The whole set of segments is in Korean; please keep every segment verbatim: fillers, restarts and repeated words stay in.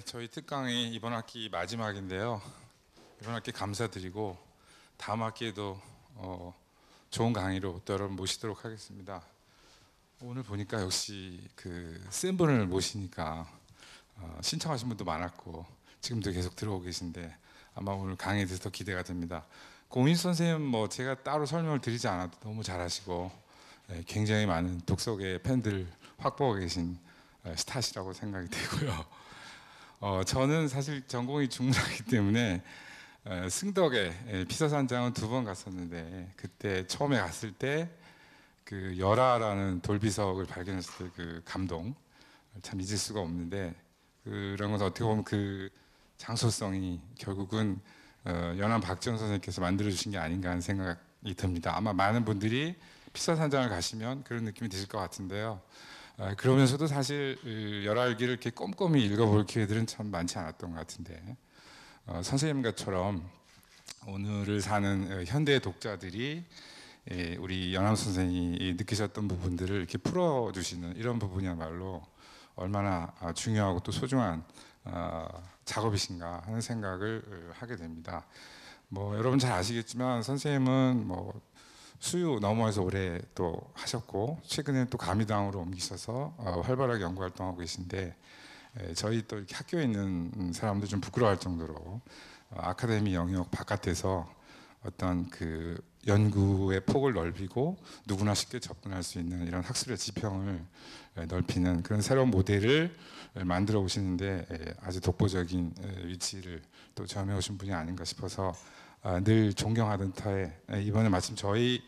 저희 특강이 이번 학기 마지막인데요. 이번 학기 감사드리고 다음 학기에도 어, 좋은 강의로 또 여러분 모시도록 하겠습니다. 오늘 보니까 역시 그 센 분을 모시니까 어, 신청하신 분도 많았고 지금도 계속 들어오고 계신데 아마 오늘 강의에 대해서 더 기대가 됩니다. 고민수 선생님 뭐 제가 따로 설명을 드리지 않아도 너무 잘하시고 예, 굉장히 많은 독서계 팬들 확보하고 계신 예, 스타시라고 생각이 되고요. 어, 저는 사실 전공이 중문학이기 때문에 어, 승덕에 예, 피서산장은 두 번 갔었는데 그때 처음에 갔을 때 그 열화라는 돌비석을 발견했을 때 그 감동 참 잊을 수가 없는데 그런 것은 어떻게 보면 그 장소성이 결국은 어, 연암 박지원 선생님께서 만들어 주신 게 아닌가 하는 생각이 듭니다. 아마 많은 분들이 피서산장을 가시면 그런 느낌이 드실 것 같은데요. 어, 그러면서도 사실 그 열알기를 이렇게 꼼꼼히 읽어볼 기회들은 참 많지 않았던 것 같은데 어, 선생님과처럼 오늘을 사는 어, 현대 독자들이 예, 우리 연암 선생이 느끼셨던 부분들을 이렇게 풀어주시는 이런 부분이야말로 얼마나 중요하고 또 소중한 어, 작업이신가 하는 생각을 하게 됩니다. 뭐 여러분 잘 아시겠지만 선생님은 뭐 수유 너머에서 오래 또 하셨고 최근에 또 감리당으로 옮기셔서 어, 활발하게 연구 활동하고 계신데 에, 저희 또 이렇게 학교에 있는 사람들 좀 부끄러워할 정도로 어, 아카데미 영역 바깥에서 어떤 그 연구의 폭을 넓히고 누구나 쉽게 접근할 수 있는 이런 학술의 지평을 넓히는 그런 새로운 모델을 만들어 오시는데 아주 독보적인 위치를 또 점해 오신 분이 아닌가 싶어서 늘 존경하던 터에 이번에 마침 저희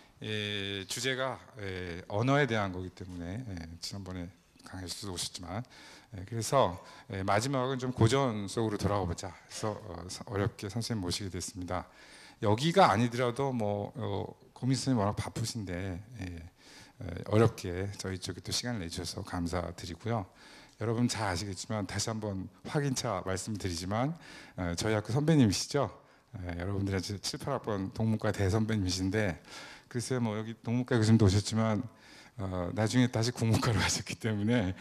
주제가 언어에 대한 거기 때문에 지난번에 강의에서도 오셨지만 그래서 마지막은 좀 고전 속으로 돌아가 보자 해서 어렵게 선생님 모시게 됐습니다. 여기가 아니더라도 뭐 어, 고민 선생님 워낙 바쁘신데 예, 어렵게 저희 쪽에 또 시간을 내주셔서 감사드리고요. 여러분 잘 아시겠지만 다시 한번 확인차 말씀드리지만 어, 저희 학교 선배님이시죠. 예, 여러분들의 칠, 팔 학번 동문과 대선배님이신데 글쎄 뭐 여기 동문과 교수님도 오셨지만 어, 나중에 다시 국문과로 가셨기 때문에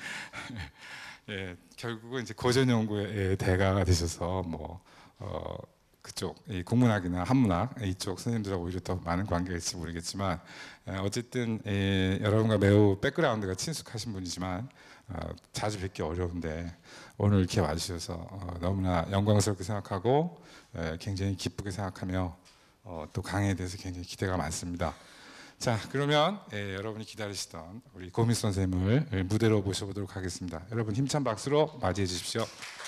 예, 결국은 이제 고전 연구의 대가가 되셔서 뭐 어, 그쪽 이 국문학이나 한문학 이쪽 선생님들하고 오히려 더 많은 관계가 있을지 모르겠지만 어쨌든 에, 여러분과 매우 백그라운드가 친숙하신 분이지만 어, 자주 뵙기 어려운데 오늘 이렇게 와주셔서 어, 너무나 영광스럽게 생각하고 에, 굉장히 기쁘게 생각하며 어, 또 강의에 대해서 굉장히 기대가 많습니다. 자 그러면 에, 여러분이 기다리시던 우리 고민수 선생님을 무대로 모셔보도록 하겠습니다. 여러분 힘찬 박수로 맞이해 주십시오.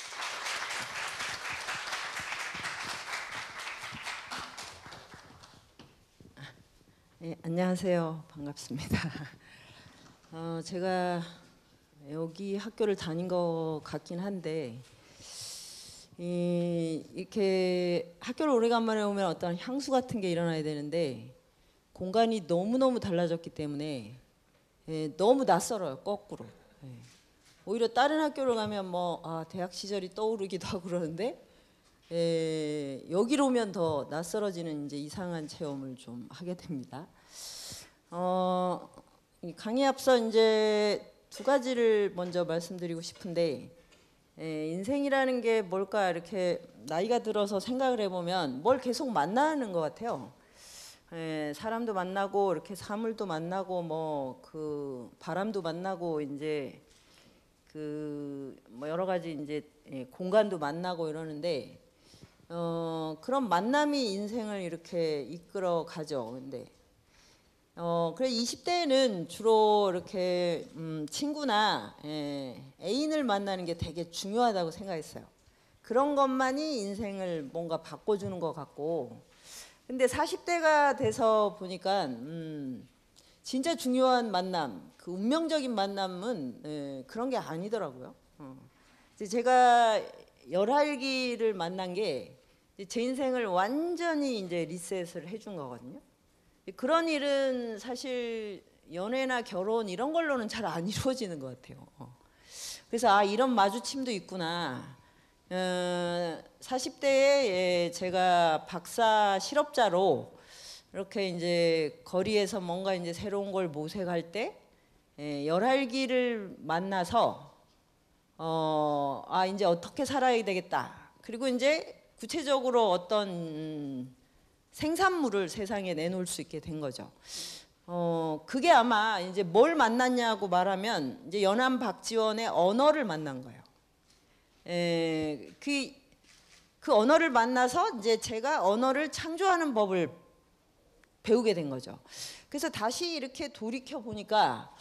네, 안녕하세요. 반갑습니다. 어, 제가 여기 학교를 다닌 것 같긴 한데 이, 이렇게 학교를 오래간만에 오면 어떤 향수 같은 게 일어나야 되는데 공간이 너무너무 달라졌기 때문에 예, 너무 낯설어요. 거꾸로. 예. 오히려 다른 학교를 가면 뭐 아, 대학 시절이 떠오르기도 하고 그러는데 에, 여기로 오면 더 낯설어지는 이제 이상한 체험을 좀 하게 됩니다. 어, 강의 앞서 이제 두 가지를 먼저 말씀드리고 싶은데 에, 인생이라는 게 뭘까 이렇게 나이가 들어서 생각을 해보면 뭘 계속 만나는 것 같아요. 에, 사람도 만나고 이렇게 사물도 만나고 뭐 그 바람도 만나고 이제 그 뭐 여러 가지 이제 예, 공간도 만나고 이러는데. 어, 그런 만남이 인생을 이렇게 이끌어 가죠. 근데, 어, 그래 이십 대에는 주로 이렇게, 음, 친구나, 예, 애인을 만나는 게 되게 중요하다고 생각했어요. 그런 것만이 인생을 뭔가 바꿔주는 것 같고. 근데 사십 대가 돼서 보니까, 음, 진짜 중요한 만남, 그 운명적인 만남은, 예, 그런 게 아니더라고요. 어. 제가 열알기를 만난 게 제 인생을 완전히 이제 리셋을 해준 거거든요. 그런 일은 사실 연애나 결혼 이런 걸로는 잘 안 이루어지는 것 같아요. 그래서 아 이런 마주침도 있구나. 어, 사십 대에 제가 박사 실업자로 이렇게 이제 거리에서 뭔가 이제 새로운 걸 모색할 때 열알기를 만나서 어, 아 이제 어떻게 살아야 되겠다. 그리고 이제 구체적으로 어떤 음, 생산물을 세상에 내놓을 수 있게 된 거죠. 어, 그게 아마 이제 뭘 만났냐고 말하면 이제 연암 박지원의 언어를 만난 거예요. 에, 그, 그 언어를 만나서 이제 제가 언어를 창조하는 법을 배우게 된 거죠. 그래서 다시 이렇게 돌이켜 보니까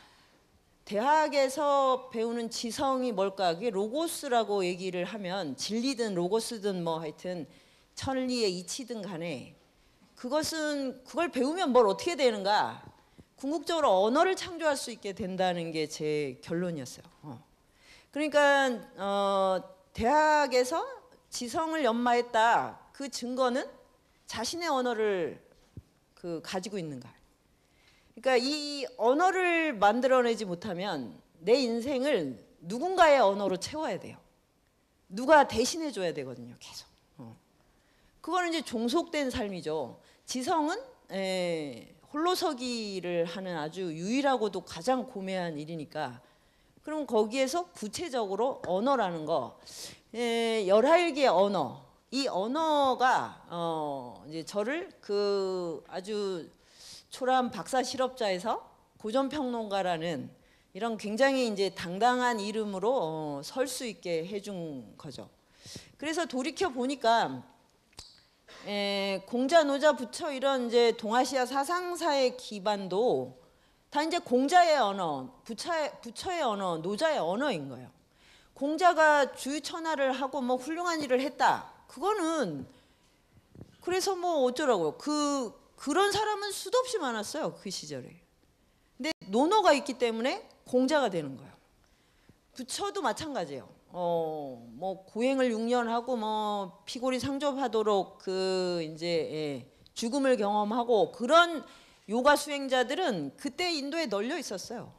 대학에서 배우는 지성이 뭘까? 그게 로고스라고 얘기를 하면 진리든 로고스든 뭐 하여튼 천리의 이치든 간에 그것은 그걸 배우면 뭘 어떻게 되는가? 궁극적으로 언어를 창조할 수 있게 된다는 게 제 결론이었어요. 어. 그러니까 어, 대학에서 지성을 연마했다. 그 증거는 자신의 언어를 그 가지고 있는가. 그러니까 이 언어를 만들어내지 못하면 내 인생을 누군가의 언어로 채워야 돼요. 누가 대신해 줘야 되거든요. 계속. 어. 그거는 이제 종속된 삶이죠. 지성은 에, 홀로서기를 하는 아주 유일하고도 가장 고매한 일이니까 그럼 거기에서 구체적으로 언어라는 거 에, 열한 개의 언어 이 언어가 어, 이제 저를 그 아주 초라한 박사 실업자에서 고전평론가라는 이런 굉장히 이제 당당한 이름으로 어, 설 수 있게 해준 거죠. 그래서 돌이켜 보니까 에, 공자, 노자, 부처 이런 이제 동아시아 사상사의 기반도 다 이제 공자의 언어, 부처의, 부처의 언어, 노자의 언어인 거예요. 공자가 주유천하를 하고 뭐 훌륭한 일을 했다. 그거는 그래서 뭐 어쩌라고요. 그 그런 사람은 수도 없이 많았어요. 그 시절에. 근데 논어가 있기 때문에 공자가 되는 거예요. 부처도 마찬가지예요. 어, 뭐 고행을 육 년 하고 뭐 피골이 상접하도록 그 이제 예, 죽음을 경험하고 그런 요가 수행자들은 그때 인도에 널려 있었어요.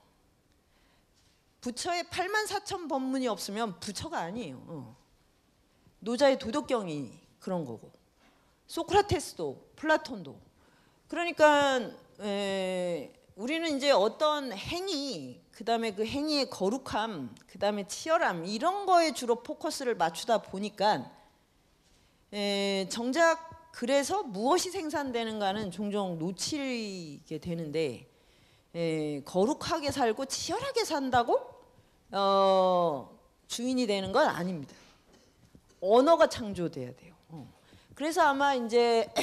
부처의 팔만 사천 법문이 없으면 부처가 아니에요. 어. 노자의 도덕경이 그런 거고 소크라테스도 플라톤도 그러니까 에, 우리는 이제 어떤 행위 그다음에 그 행위의 거룩함 그다음에 치열함 이런 거에 주로 포커스를 맞추다 보니까 에, 정작 그래서 무엇이 생산되는가는 종종 놓치게 되는데 에, 거룩하게 살고 치열하게 산다고 어, 주인이 되는 건 아닙니다. 언어가 창조돼야 돼요. 어. 그래서 아마 이제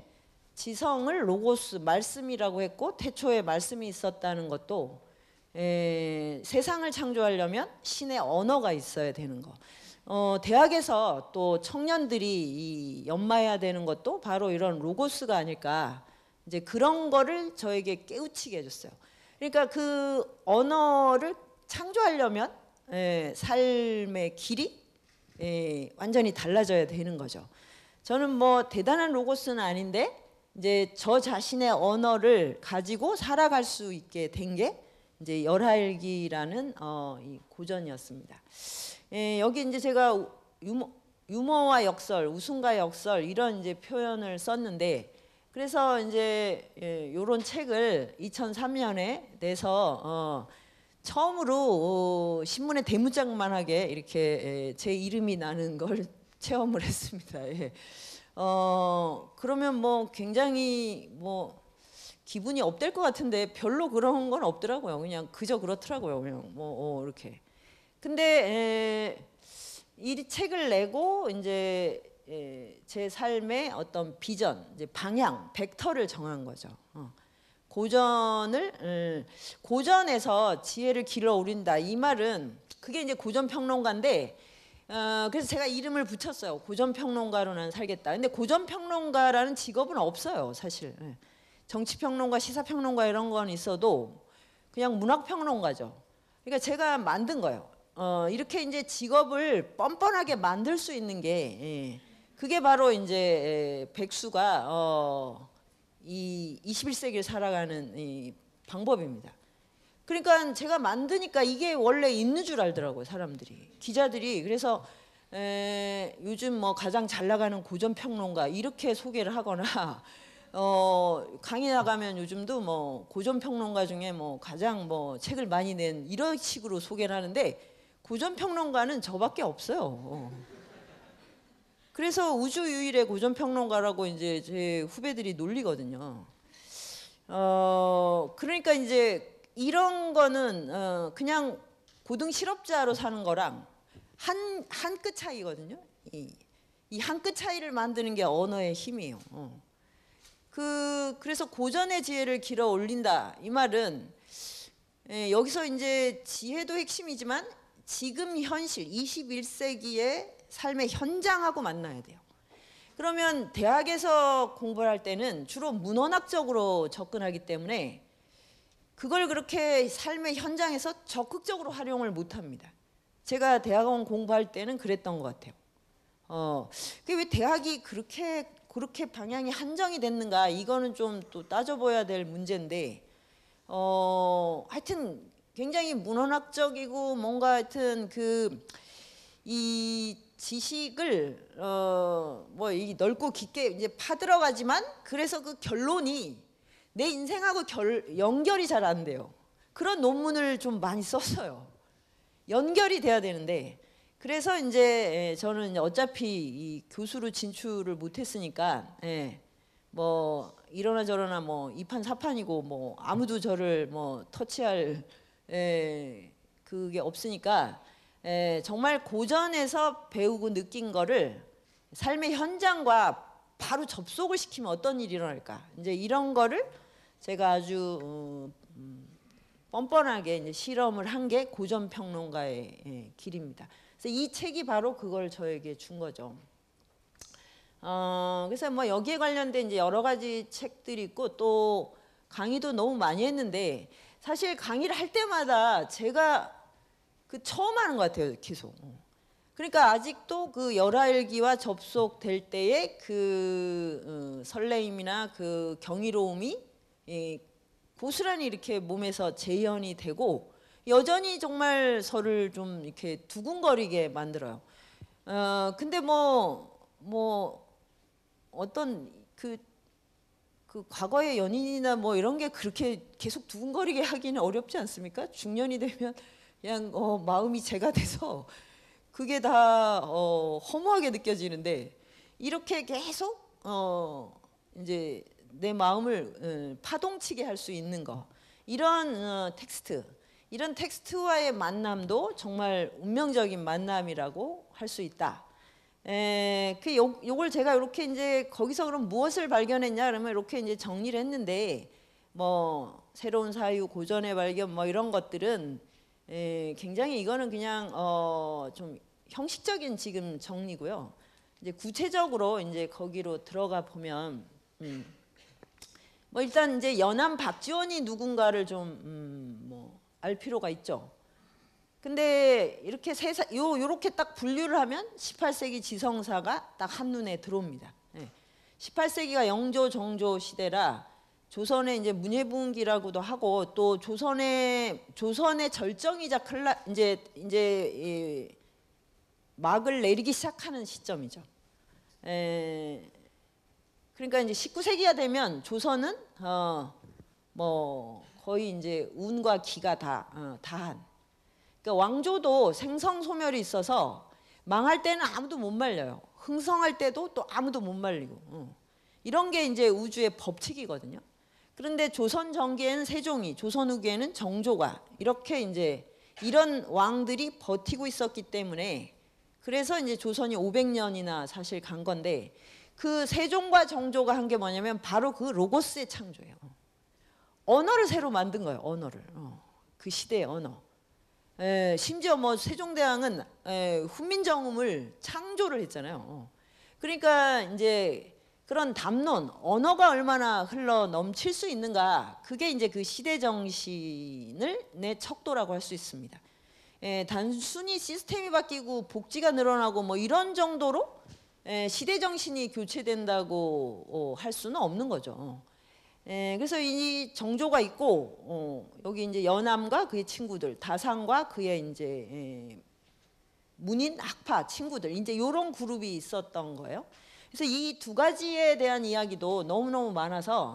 지성을 로고스 말씀이라고 했고 태초에 말씀이 있었다는 것도 에, 세상을 창조하려면 신의 언어가 있어야 되는 거. 어, 대학에서 또 청년들이 이 연마해야 되는 것도 바로 이런 로고스가 아닐까. 이제 그런 거를 저에게 깨우치게 해줬어요. 그러니까 그 언어를 창조하려면 에, 삶의 길이 에, 완전히 달라져야 되는 거죠. 저는 뭐 대단한 로고스는 아닌데 이제 저 자신의 언어를 가지고 살아갈 수 있게 된 게 이제 열할기라는 어, 이 고전이었습니다. 에, 여기 이제 제가 유머, 유머와 역설, 웃음과 역설 이런 이제 표현을 썼는데 그래서 이제 예, 이런 책을 이천삼 년에 내서 어, 처음으로 어, 신문에 대문짝만하게 이렇게 예, 제 이름이 나는 걸 체험을 했습니다. 예. 어 그러면 뭐 굉장히 뭐 기분이 업될 것 같은데 별로 그런 건 없더라고요. 그냥 그저 그렇더라고요. 그냥 뭐 어, 이렇게. 근데 에, 이 책을 내고 이제 에, 제 삶의 어떤 비전, 이제 방향, 벡터를 정한 거죠. 어. 고전을 음, 고전에서 지혜를 길러 오린다. 이 말은 그게 이제 고전 평론가인데. 어, 그래서 제가 이름을 붙였어요. 고전평론가로 난 살겠다. 근데 고전평론가라는 직업은 없어요, 사실. 예. 정치평론가, 시사평론가 이런 건 있어도 그냥 문학평론가죠. 그러니까 제가 만든 거예요. 어, 이렇게 이제 직업을 뻔뻔하게 만들 수 있는 게 예. 그게 바로 이제 예, 백수가 어, 이 이십일 세기를 살아가는 이 방법입니다. 그러니까 제가 만드니까 이게 원래 있는 줄 알더라고요, 사람들이. 기자들이. 그래서 에, 요즘 뭐 가장 잘 나가는 고전평론가 이렇게 소개를 하거나 어, 강의 나가면 요즘도 뭐 고전평론가 중에 뭐 가장 뭐 책을 많이 낸 이런 식으로 소개를 하는데 고전평론가는 저밖에 없어요. 어. 그래서 우주 유일의 고전평론가라고 이제 제 후배들이 놀리거든요. 어, 그러니까 이제 이런 거는 어, 그냥 고등 실업자로 사는 거랑 한 한 끗 차이거든요. 이 한 끗 차이를 만드는 게 언어의 힘이에요. 어. 그 그래서 고전의 지혜를 길어 올린다 이 말은 예, 여기서 이제 지혜도 핵심이지만 지금 현실 이십일 세기의 삶의 현장하고 만나야 돼요. 그러면 대학에서 공부를 할 때는 주로 문헌학적으로 접근하기 때문에 그걸 그렇게 삶의 현장에서 적극적으로 활용을 못합니다. 제가 대학원 공부할 때는 그랬던 것 같아요. 어, 그게 왜 대학이 그렇게 그렇게 방향이 한정이 됐는가? 이거는 좀 또 따져봐야 될 문제인데, 어, 하여튼 굉장히 문헌학적이고 뭔가 하여튼 그 이 지식을 어, 뭐 이 넓고 깊게 이제 파들어가지만 그래서 그 결론이 내 인생하고 결, 연결이 잘 안 돼요. 그런 논문을 좀 많이 썼어요. 연결이 돼야 되는데 그래서 이제 저는 이제 어차피 이 교수로 진출을 못했으니까 예, 뭐 이러나 저러나 뭐 이판사판이고 뭐 아무도 저를 뭐 터치할 예, 그게 없으니까 예, 정말 고전에서 배우고 느낀 거를 삶의 현장과 바로 접속을 시키면 어떤 일이 일어날까 이제 이런 거를 제가 아주 어, 음, 뻔뻔하게 이제 실험을 한 게 고전평론가의 예, 길입니다. 그래서 이 책이 바로 그걸 저에게 준 거죠. 어, 그래서 뭐 여기에 관련된 이제 여러 가지 책들이 있고 또 강의도 너무 많이 했는데 사실 강의를 할 때마다 제가 그 처음 하는 것 같아요, 계속. 그러니까 아직도 그 열하일기와 접속될 때의 그 어, 설레임이나 그 경이로움이 예, 고스란히 이렇게 몸에서 재현이 되고 여전히 정말 저를 좀 이렇게 두근거리게 만들어요. 어 근데 뭐 뭐 어떤 그, 그 과거의 연인이나 뭐 이런 게 그렇게 계속 두근거리게 하기는 어렵지 않습니까? 중년이 되면 그냥 어, 마음이 재가 돼서 그게 다 어, 허무하게 느껴지는데 이렇게 계속 어, 이제 내 마음을 어, 파동치게 할 수 있는 거 이런 어, 텍스트 이런 텍스트와의 만남도 정말 운명적인 만남이라고 할 수 있다. 에, 그 요, 요걸 제가 이렇게 이제 거기서 그럼 무엇을 발견했냐 그러면 이렇게 이제 정리를 했는데 뭐 새로운 사유 고전의 발견 뭐 이런 것들은 에, 굉장히 이거는 그냥 어, 좀 형식적인 지금 정리고요. 이제 구체적으로 이제 거기로 들어가 보면 음, 뭐 일단 이제 연암 박지원이 누군가를 좀 음, 뭐 알 필요가 있죠. 근데 이렇게 세 사, 요 요렇게 딱 분류를 하면 십팔 세기 지성사가 딱 한눈에 들어옵니다. 예. 십팔 세기가 영조 정조 시대라 조선의 이제 문예부흥기라고도 하고 또 조선의 조선의 절정이자 클라 이제 이제 이 막을 내리기 시작하는 시점이죠. 에, 그러니까 이제 십구 세기가 되면 조선은 어, 뭐 거의 이제 운과 기가 다 어, 다한. 그러니까 왕조도 생성소멸이 있어서 망할 때는 아무도 못 말려요. 흥성할 때도 또 아무도 못 말리고. 어. 이런 게 이제 우주의 법칙이거든요. 그런데 조선 전기에는 세종이, 조선 후기에는 정조가 이렇게 이제 이런 왕들이 버티고 있었기 때문에 그래서 이제 조선이 오백 년이나 사실 간 건데 그 세종과 정조가 한 게 뭐냐면 바로 그 로고스의 창조예요. 언어를 새로 만든 거예요. 언어를. 어. 그 시대의 언어. 에, 심지어 뭐 세종대왕은 에, 훈민정음을 창조를 했잖아요. 어. 그러니까 이제 그런 담론, 언어가 얼마나 흘러 넘칠 수 있는가 그게 이제 그 시대 정신을 내 척도라고 할 수 있습니다. 에, 단순히 시스템이 바뀌고 복지가 늘어나고 뭐 이런 정도로 에, 시대 정신이 교체된다고 어, 할 수는 없는 거죠. 에, 그래서 이 정조가 있고 어, 여기 이제 연암과 그의 친구들, 다상과 그의 이제 에, 문인 학파 친구들 이제 이런 그룹이 있었던 거예요. 그래서 이 두 가지에 대한 이야기도 너무너무 많아서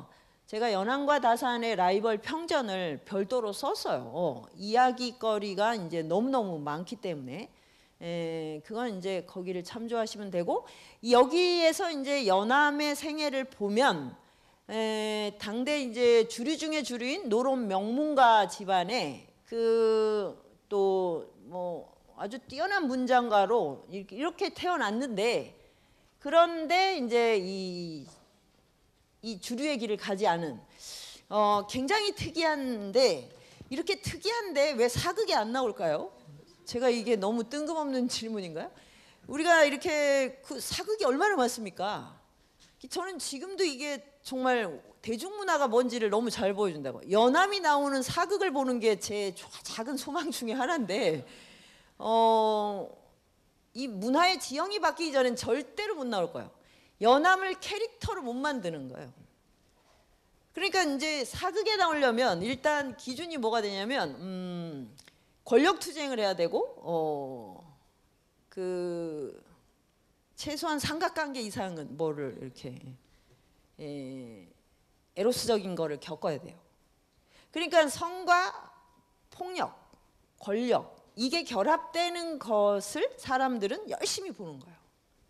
제가 연안과 다산의 라이벌 평전을 별도로 썼어요. 어, 이야기거리가 이제 너무너무 많기 때문에 에, 그건 이제 거기를 참조하시면 되고, 여기에서 이제 연암의 생애를 보면 에, 당대 이제 주류 중에 주류인 노론 명문가 집안의 그 또 뭐 아주 뛰어난 문장가로 이렇게, 이렇게 태어났는데, 그런데 이제 이 이 주류의 길을 가지 않은 어, 굉장히 특이한데, 이렇게 특이한데 왜 사극이 안 나올까요? 제가 이게 너무 뜬금없는 질문인가요? 우리가 이렇게 그 사극이 얼마나 많습니까? 저는 지금도 이게 정말 대중문화가 뭔지를 너무 잘 보여준다고. 연암이 나오는 사극을 보는 게 제 작은 소망 중에 하나인데, 어, 이 문화의 지형이 바뀌기 전엔 절대로 못 나올 거예요. 연암을 캐릭터로 못 만드는 거예요. 그러니까 이제 사극에 나오려면 일단 기준이 뭐가 되냐면 음, 권력 투쟁을 해야 되고 어, 그 최소한 삼각관계 이상은 뭐를 이렇게 에, 에로스적인 거를 겪어야 돼요. 그러니까 성과 폭력, 권력, 이게 결합되는 것을 사람들은 열심히 보는 거예요.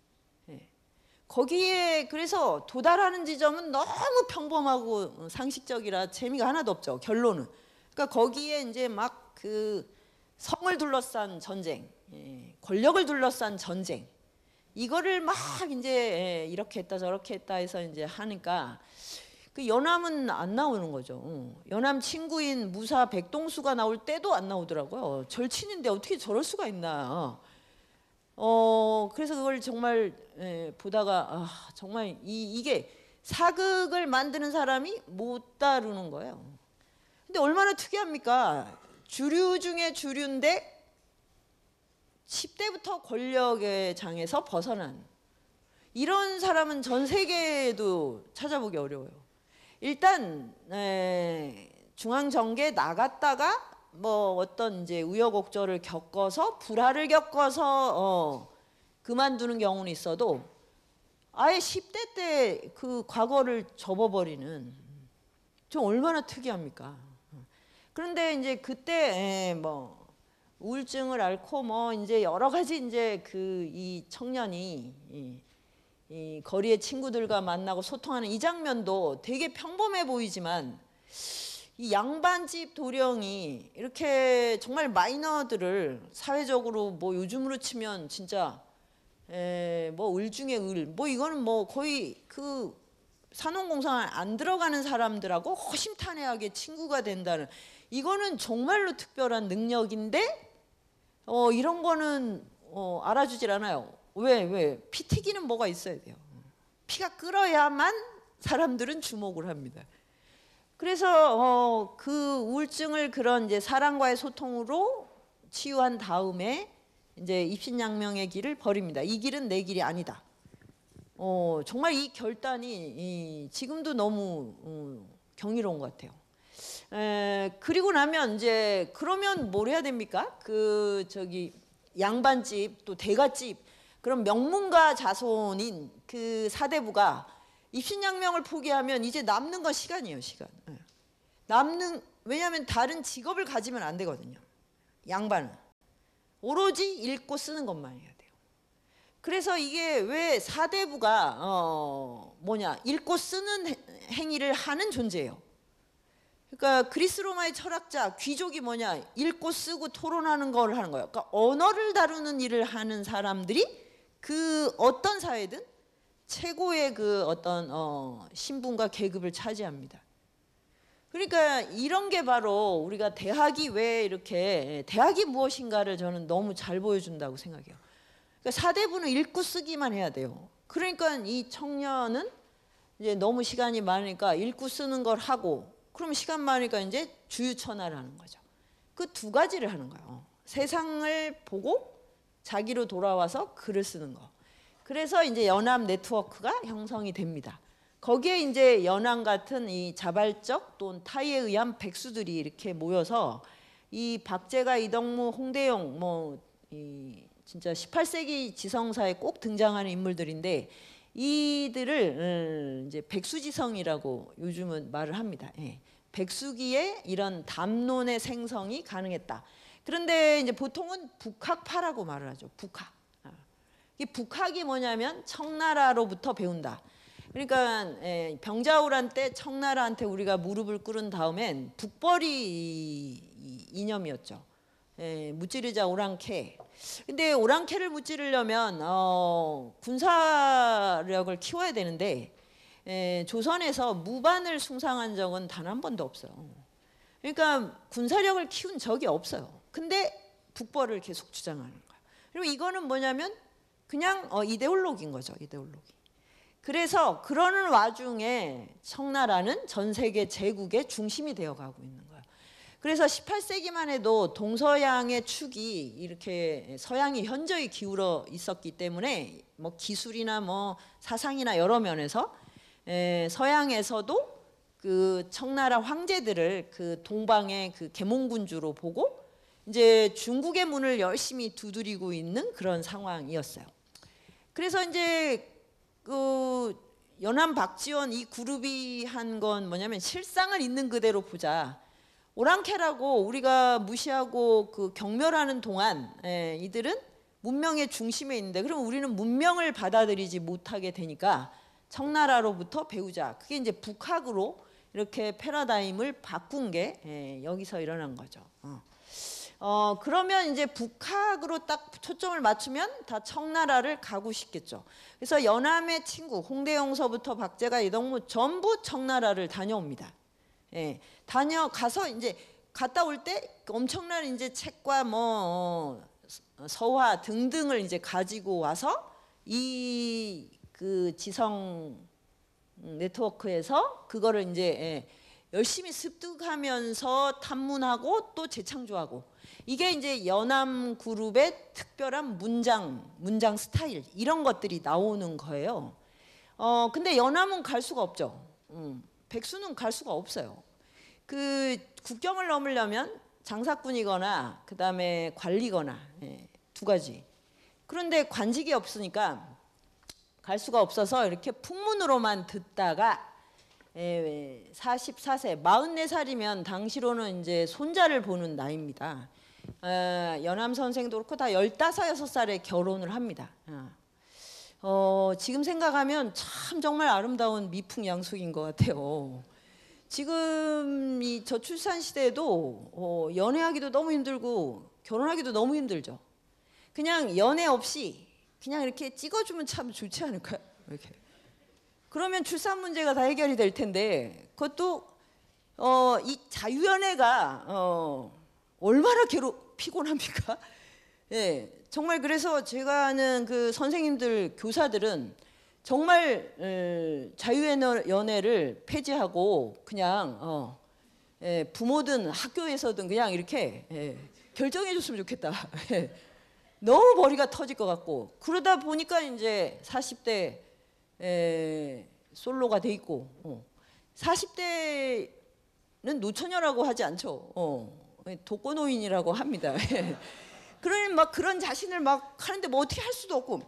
거기에 그래서 도달하는 지점은 너무 평범하고 상식적이라 재미가 하나도 없죠. 결론은. 그러니까 거기에 이제 막 그 성을 둘러싼 전쟁, 예, 권력을 둘러싼 전쟁, 이거를 막 이제 예, 이렇게 했다 저렇게 했다 해서 이제 하니까 그 연암은 안 나오는 거죠. 어. 연암 친구인 무사 백동수가 나올 때도 안 나오더라고요. 절친인데 어떻게 저럴 수가 있나. 어 그래서 그걸 정말 예, 보다가 아, 정말 이, 이게 사극을 만드는 사람이 못 다루는 거예요. 근데 얼마나 특이합니까? 주류 중에 주류인데 십 대부터 권력의 장에서 벗어난 이런 사람은 전 세계에도 찾아보기 어려워요. 일단 에, 중앙정계에 나갔다가 뭐 어떤 이제 우여곡절을 겪어서 불화를 겪어서 어, 그만두는 경우는 있어도 아예 십 대 때 그 과거를 접어버리는, 좀 얼마나 특이합니까? 그런데 이제 그때 뭐 우울증을 앓고 뭐 이제 여러 가지 이제 그 이 청년이 이, 이 거리의 친구들과 만나고 소통하는 이 장면도 되게 평범해 보이지만, 이 양반집 도령이 이렇게 정말 마이너들을 사회적으로 뭐 요즘으로 치면 진짜 에, 뭐 을 중에 을, 뭐 이거는 뭐 거의 그 산업공상 안 들어가는 사람들하고 허심탄회하게 친구가 된다는, 이거는 정말로 특별한 능력인데 어, 이런 거는 어, 알아주질 않아요. 왜? 왜? 피 튀기는 뭐가 있어야 돼요. 피가 끓어야만 사람들은 주목을 합니다. 그래서 어, 그 우울증을 그런 이제 사랑과의 소통으로 치유한 다음에 이제 입신양명의 길을 버립니다. 이 길은 내 길이 아니다. 어, 정말 이 결단이 이, 지금도 너무 어, 경이로운 것 같아요. 에, 그리고 나면 이제 그러면 뭘 해야 됩니까? 그 저기 양반집 또 대가집 그런 명문가 자손인 그 사대부가 입신양명을 포기하면 이제 남는 건 시간이에요, 시간. 남는, 왜냐하면 다른 직업을 가지면 안 되거든요. 양반은 오로지 읽고 쓰는 것만 해야 돼요. 그래서 이게 왜 사대부가 어 뭐냐, 읽고 쓰는 행위를 하는 존재예요. 그러니까 그리스 로마의 철학자 귀족이 뭐냐, 읽고 쓰고 토론하는 걸 하는 거예요. 그러니까 언어를 다루는 일을 하는 사람들이 그 어떤 사회든 최고의 그 어떤 어, 신분과 계급을 차지합니다. 그러니까 이런 게 바로 우리가 대학이 왜 이렇게, 대학이 무엇인가를 저는 너무 잘 보여준다고 생각해요. 그러니까 사대부는 읽고 쓰기만 해야 돼요. 그러니까 이 청년은 이제 너무 시간이 많으니까 읽고 쓰는 걸 하고, 그럼 시간 많으니까 이제 주유천하를 하는 거죠. 그 두 가지를 하는 거예요. 세상을 보고 자기로 돌아와서 글을 쓰는 거. 그래서 이제 연암 네트워크가 형성이 됩니다. 거기에 이제 연암 같은 이 자발적 또는 타의에 의한 백수들이 이렇게 모여서 이 박제가, 이덕무, 홍대용 뭐 이 진짜 십팔 세기 지성사에 꼭 등장하는 인물들인데, 이들을 음, 이제 백수지성이라고 요즘은 말을 합니다. 예. 백수기에 이런 담론의 생성이 가능했다. 그런데 이제 보통은 북학파라고 말을 하죠. 북학. 이 북학이 뭐냐면 청나라로부터 배운다. 그러니까 예, 병자호란 때 청나라한테 우리가 무릎을 꿇은 다음엔 북벌이 이념이었죠. 예, 무찌르자 오랑캐. 근데 오랑캐를 무찌르려면 어, 군사력을 키워야 되는데 예, 조선에서 무반을 숭상한 적은 단 한 번도 없어요. 그러니까 군사력을 키운 적이 없어요. 근데 북벌을 계속 주장하는 거예요. 그리고 이거는 뭐냐면 그냥 어, 이데올로기인 거죠. 이데올로기. 그래서 그러는 와중에 청나라는 전 세계 제국의 중심이 되어가고 있는 거예요. 그래서 십팔 세기만 해도 동서양의 축이 이렇게 서양이 현저히 기울어 있었기 때문에 뭐 기술이나 뭐 사상이나 여러 면에서 에, 서양에서도 그 청나라 황제들을 그 동방의 그 계몽군주로 보고 이제 중국의 문을 열심히 두드리고 있는 그런 상황이었어요. 그래서 이제 그 연암 박지원 이 그룹이 한 건 뭐냐면 실상을 있는 그대로 보자. 오랑캐라고 우리가 무시하고 그 경멸하는 동안 예, 이들은 문명의 중심에 있는데 그럼 우리는 문명을 받아들이지 못하게 되니까 청나라로부터 배우자. 그게 이제 북학으로 이렇게 패러다임을 바꾼 게 예, 여기서 일어난 거죠. 어. 어 그러면 이제 북학으로 딱 초점을 맞추면 다 청나라를 가고 싶겠죠. 그래서 연암의 친구 홍대영서부터 박제가 이동무 전부 청나라를 다녀옵니다. 예, 다녀가서 이제 갔다 올 때 엄청난 이제 책과 뭐 서화 등등을 이제 가지고 와서 이 그 지성 네트워크에서 그거를 이제 예, 열심히 습득하면서 탐문하고 또 재창조하고 이게 이제 연암 그룹의 특별한 문장, 문장 스타일 이런 것들이 나오는 거예요. 어 근데 연암은 갈 수가 없죠. 음, 백수는 갈 수가 없어요. 그 국경을 넘으려면 장사꾼이거나 그 다음에 관리거나 예, 두 가지. 그런데 관직이 없으니까 갈 수가 없어서 이렇게 풍문으로만 듣다가 예, 사십사 세, 마흔네 살이면 당시로는 이제 손자를 보는 나이입니다. 어, 연암 선생도 그렇고 다 열다섯, 여섯 살에 결혼을 합니다. 어, 지금 생각하면 참 정말 아름다운 미풍양속인 것 같아요. 지금 이 저출산 시대에도 어, 연애하기도 너무 힘들고 결혼하기도 너무 힘들죠. 그냥 연애 없이 그냥 이렇게 찍어주면 참 좋지 않을까요? 이렇게. 그러면 출산 문제가 다 해결이 될 텐데 그것도 어, 이 자유연애가 어, 얼마나 괴롭 피곤합니까? 예, 정말 그래서 제가 아는 그 선생님들 교사들은 정말 에, 자유연애를 폐지하고 그냥 어, 예, 부모든 학교에서든 그냥 이렇게 예, 결정해줬으면 좋겠다. 너무 머리가 터질 것 같고 그러다 보니까 이제 사십 대 에, 솔로가 돼 있고 어. 사십 대는 노처녀라고 하지 않죠. 어. 독거노인이라고 합니다. 그러니 막 그런 자신을 막 하는데 뭐 어떻게 할 수도 없고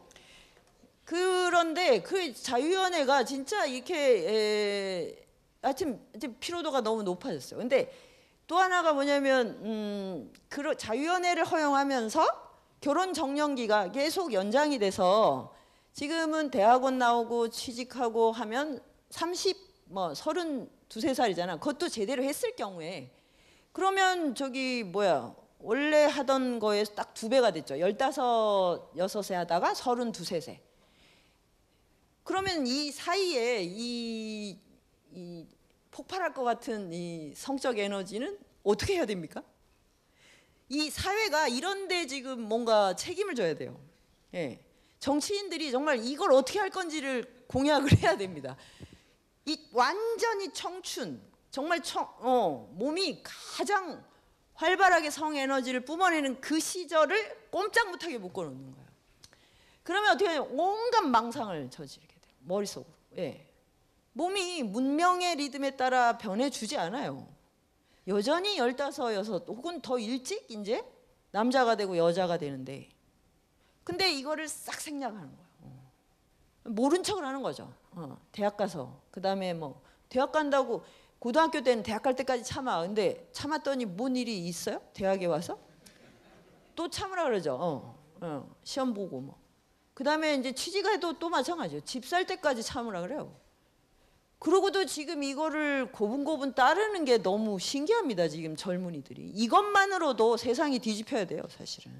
그런데 그 자유연애가 진짜 이렇게 에, 하여튼 피로도가 너무 높아졌어요. 근데 또 하나가 뭐냐면 음, 그 자유연애를 허용하면서 결혼 정년기가 계속 연장이 돼서 지금은 대학원 나오고 취직하고 하면 삼십, 뭐 서른두 세 살이잖아. 그것도 제대로 했을 경우에 그러면 저기 뭐야 원래 하던 거에서 딱 두 배가 됐죠. 열다섯, 여섯 세 하다가 서른두 세 세. 그러면 이 사이에 이, 이 폭발할 것 같은 이 성적 에너지는 어떻게 해야 됩니까? 이 사회가 이런데 지금 뭔가 책임을 져야 돼요. 예. 정치인들이 정말 이걸 어떻게 할 건지를 공약을 해야 됩니다. 이 완전히 청춘, 정말 청, 어, 몸이 가장 활발하게 성 에너지를 뿜어내는 그 시절을 꼼짝 못하게 묶어놓는 거예요. 그러면 어떻게 하냐면 온갖 망상을 저지르게 돼요. 머릿속으로. 예. 몸이 문명의 리듬에 따라 변해주지 않아요. 여전히 열다섯, 여섯 혹은 더 일찍 이제 남자가 되고 여자가 되는데 근데 이거를 싹 생략하는 거예요. 모른 척을 하는 거죠. 어, 대학 가서 그다음에 뭐 대학 간다고 고등학교 때는 대학 갈 때까지 참아. 근데 참았더니 뭔 일이 있어요? 대학에 와서 또 참으라 그러죠. 어, 어, 시험 보고 뭐. 그다음에 이제 취직해도 또 마찬가지예요. 집 살 때까지 참으라 그래요. 그러고도 지금 이거를 고분고분 따르는 게 너무 신기합니다. 지금 젊은이들이. 이것만으로도 세상이 뒤집혀야 돼요, 사실은.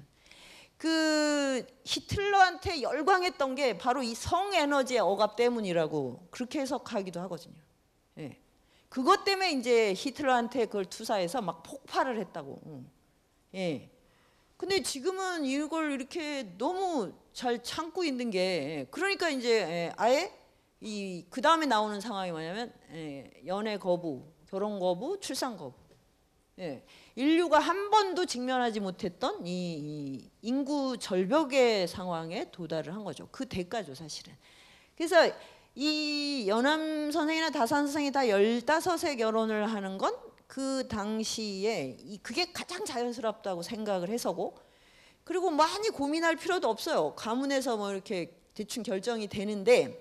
그 히틀러한테 열광했던 게 바로 이 성에너지의 억압 때문이라고 그렇게 해석하기도 하거든요. 예. 그것 때문에 이제 히틀러한테 그걸 투사해서 막 폭발을 했다고. 응. 예. 근데 지금은 이걸 이렇게 너무 잘 참고 있는 게, 그러니까 이제 아예 이 그 다음에 나오는 상황이 뭐냐면 연애 거부, 결혼 거부, 출산 거부. 예. 인류가 한 번도 직면하지 못했던 이, 이 인구 절벽의 상황에 도달을 한 거죠. 그 대가죠, 사실은. 그래서 이 연암 선생이나 다산 선생이 다 열다섯에 결혼을 하는 건 그 당시에 이 그게 가장 자연스럽다고 생각을 해서고, 그리고 많이 고민할 필요도 없어요. 가문에서 뭐 이렇게 대충 결정이 되는데,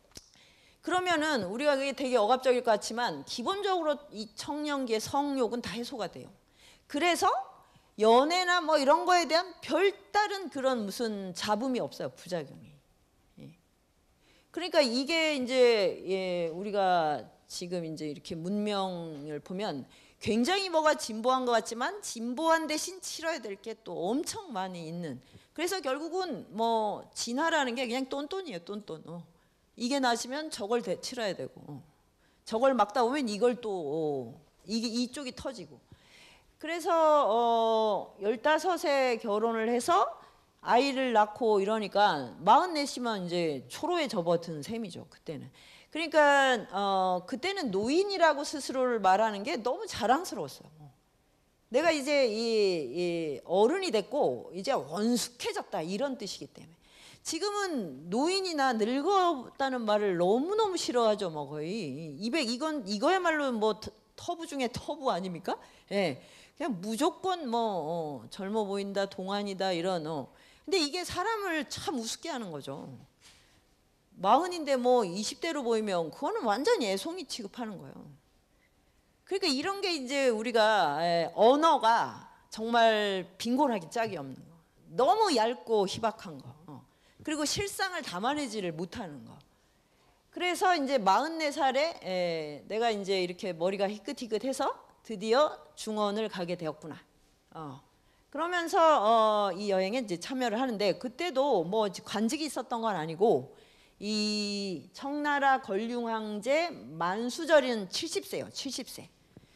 그러면은 우리가 그게 되게 억압적일 것 같지만 기본적으로 이 청년기의 성욕은 다 해소가 돼요. 그래서 연애나 뭐 이런 거에 대한 별다른 그런 무슨 잡음이 없어요, 부작용이. 예. 그러니까 이게 이제 예, 우리가 지금 이제 이렇게 문명을 보면 굉장히 뭐가 진보한 것 같지만 진보한 대신 치러야 될 게 또 엄청 많이 있는. 그래서 결국은 뭐 진화라는 게 그냥 똔똔이에요, 똔똔. 어. 이게 나시면 저걸 대, 치러야 되고, 어. 저걸 막다 보면 이걸 또 어, 이게 이쪽이 터지고. 그래서 어, 열다섯에 결혼을 해서 아이를 낳고 이러니까 마흔넷이면 이제 초로에 접어든 셈이죠, 그때는. 그러니까 어, 그때는 노인이라고 스스로를 말하는 게 너무 자랑스러웠어요. 내가 이제 이, 이 어른이 됐고 이제 원숙해졌다, 이런 뜻이기 때문에. 지금은 노인이나 늙었다는 말을 너무너무 싫어하죠. 뭐 거의 이백 이건 이거야말로 뭐 터부 중에 터부 아닙니까? 예. 그냥 무조건 뭐 어, 젊어 보인다, 동안이다, 이런. 어. 근데 이게 사람을 참 우습게 하는 거죠. 마흔인데 뭐 이십 대로 보이면 그거는 완전히 애송이 취급하는 거예요. 그러니까 이런 게 이제 우리가 에, 언어가 정말 빈곤하기 짝이 없는 거, 너무 얇고 희박한 거, 어. 그리고 실상을 담아내지를 못하는 거. 그래서 이제 마흔네 살에 에, 내가 이제 이렇게 머리가 희끗희끗해서 드디어 중원을 가게 되었구나. 어. 그러면서 어, 이 여행에 이제 참여를 하는데, 그때도 뭐 관직이 있었던 건 아니고, 이 청나라 권륭황제 만수절인 칠십 세요. 칠십 세.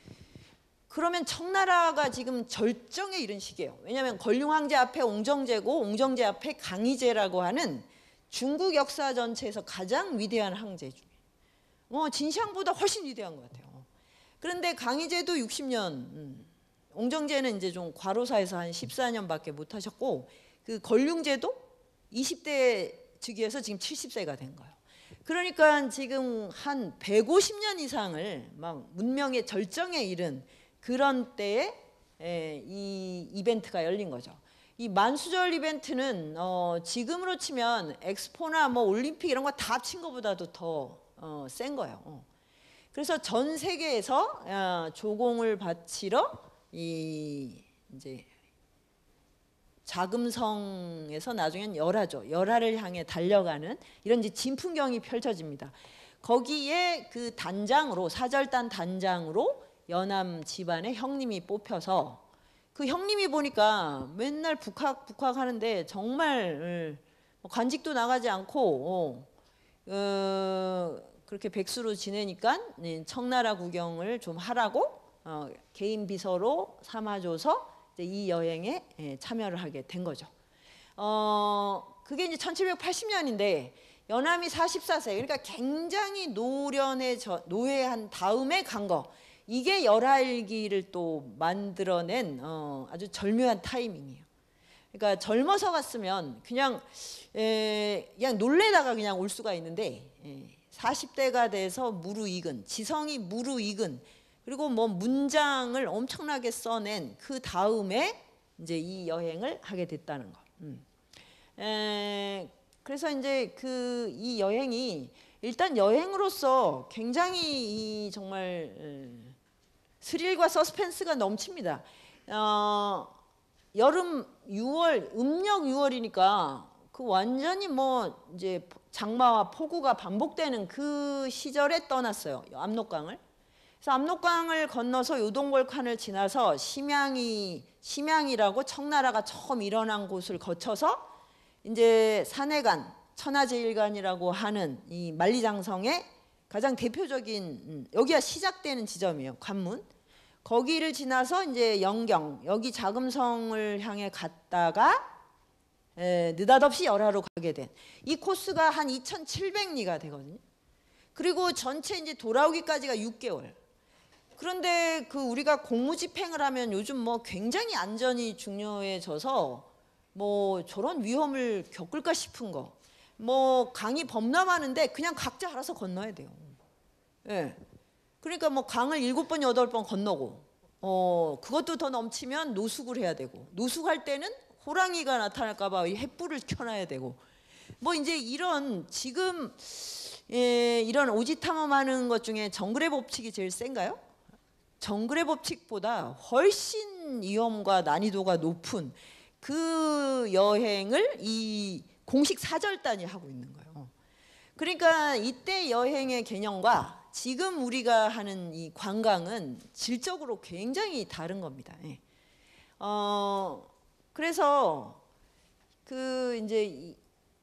그러면 청나라가 지금 절정에 이른 시기예요. 왜냐하면 권륭황제 앞에 옹정제고 옹정제 앞에 강희제라고 하는 중국 역사 전체에서 가장 위대한 황제 중에, 뭐 진시황보다 훨씬 위대한 것 같아요. 그런데 강희제도 육십 년, 음, 옹정제는 이제 좀 과로사에서 한 십사 년밖에 못 하셨고, 그 권륭제도 이십 대 즉위해서 지금 칠십 세가 된 거예요. 그러니까 지금 한 백오십 년 이상을 막 문명의 절정에 이른 그런 때에 에, 이 이벤트가 열린 거죠. 이 만수절 이벤트는 어, 지금으로 치면 엑스포나 뭐 올림픽 이런 거 다 합친 것보다도 더 어, 센 거예요. 어. 그래서 전 세계에서 어, 조공을 바치러 이 이제 자금성에서 나중엔 열하죠. 열하를 향해 달려가는 이런 이제 진풍경이 펼쳐집니다. 거기에 그 단장으로, 사절단 단장으로 연암 집안의 형님이 뽑혀서, 그 형님이 보니까 맨날 북학 북학 하는데 정말 관직도 나가지 않고 어, 어, 그렇게 백수로 지내니까 청나라 구경을 좀 하라고 어, 개인 비서로 삼아줘서 이 여행에 참여를 하게 된 거죠. 어, 그게 이제 천칠백팔십 년인데 연암이 사십사 세, 그러니까 굉장히 노련해 노예한 다음에 간 거. 이게 열하일기를 또 만들어낸 어, 아주 절묘한 타이밍이에요. 그러니까 젊어서 갔으면 그냥 에, 그냥 놀래다가 그냥 올 수가 있는데, 에, 사십 대가 돼서 무르익은, 지성이 무르익은, 그리고 뭐 문장을 엄청나게 써낸 그 다음에 이제 이 여행을 하게 됐다는 거. 음. 에, 그래서 이제 그 이 여행이 일단 여행으로서 굉장히 이 정말 스릴과 서스펜스가 넘칩니다. 어, 여름 유월, 음력 유월이니까 그 완전히 뭐 이제 장마와 폭우가 반복되는 그 시절에 떠났어요. 압록강을. 그래서 압록강을 건너서 요동볼칸을 지나서 심양이 심양이라고 청나라가 처음 일어난 곳을 거쳐서 이제 산해관, 천하제일관이라고 하는 이 만리장성의 가장 대표적인 여기가 시작되는 지점이에요. 관문. 거기를 지나서 이제 영경, 여기 자금성을 향해 갔다가 에, 느닷없이 열하로 가게 된 이 코스가 한 이천칠백 리가 되거든요. 그리고 전체 이제 돌아오기까지가 육 개월. 그런데 그 우리가 공무집행을 하면 요즘 뭐 굉장히 안전이 중요해져서 뭐 저런 위험을 겪을까 싶은 거. 뭐 강이 범람하는데 그냥 각자 알아서 건너야 돼요. 예. 그러니까 뭐 강을 일곱 번 여덟 번 건너고, 어 그것도 더 넘치면 노숙을 해야 되고, 노숙할 때는 호랑이가 나타날까봐 횃불을 켜놔야 되고, 뭐 이제 이런 지금 예, 이런 오지 탐험하는 것 중에 정글의 법칙이 제일 센가요? 정글의 법칙보다 훨씬 위험과 난이도가 높은 그 여행을 이 공식 사절단이 하고 있는 거예요. 그러니까 이때 여행의 개념과 지금 우리가 하는 이 관광은 질적으로 굉장히 다른 겁니다. 예. 어, 그래서 그 이제 이,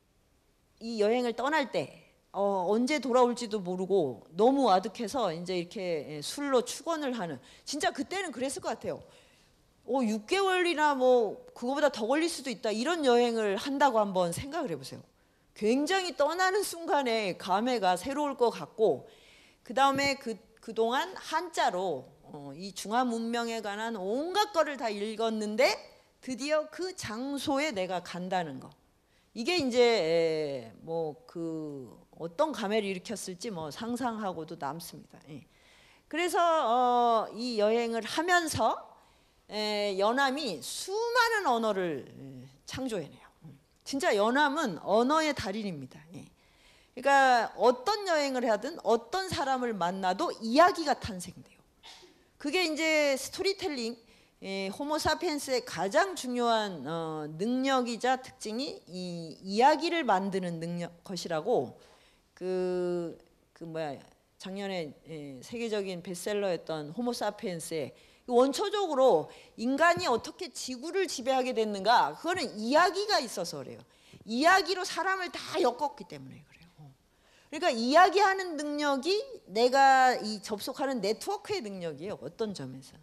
이 여행을 떠날 때 어, 언제 돌아올지도 모르고 너무 아득해서 이제 이렇게 술로 축원을 하는, 진짜 그때는 그랬을 것 같아요. 어, 육 개월이나 뭐 그거보다 더 걸릴 수도 있다, 이런 여행을 한다고 한번 생각을 해보세요. 굉장히 떠나는 순간에 감회가 새로울 것 같고, 그 다음에 그, 그동안 한자로 어, 이 중화 문명에 관한 온갖 거를 다 읽었는데 드디어 그 장소에 내가 간다는 거, 이게 이제 뭐 그 어떤 감회를 일으켰을지 뭐 상상하고도 남습니다. 예. 그래서 어, 이 여행을 하면서 에, 연암이 수많은 언어를 창조해내요. 진짜 연암은 언어의 달인입니다. 예. 그러니까 어떤 여행을 하든 어떤 사람을 만나도 이야기가 탄생돼요. 그게 이제 스토리텔링, 예, 호모사피엔스의 가장 중요한 어, 능력이자 특징이 이 이야기를 만드는 능력 것이라고 그, 그 뭐야 작년에 예, 세계적인 베스트셀러였던 호모사피엔스의 원초적으로 인간이 어떻게 지구를 지배하게 됐는가, 그거는 이야기가 있어서 그래요. 이야기로 사람을 다 엮었기 때문에 그래요. 그러니까 이야기하는 능력이 내가 이 접속하는 네트워크의 능력이에요. 어떤 점에서.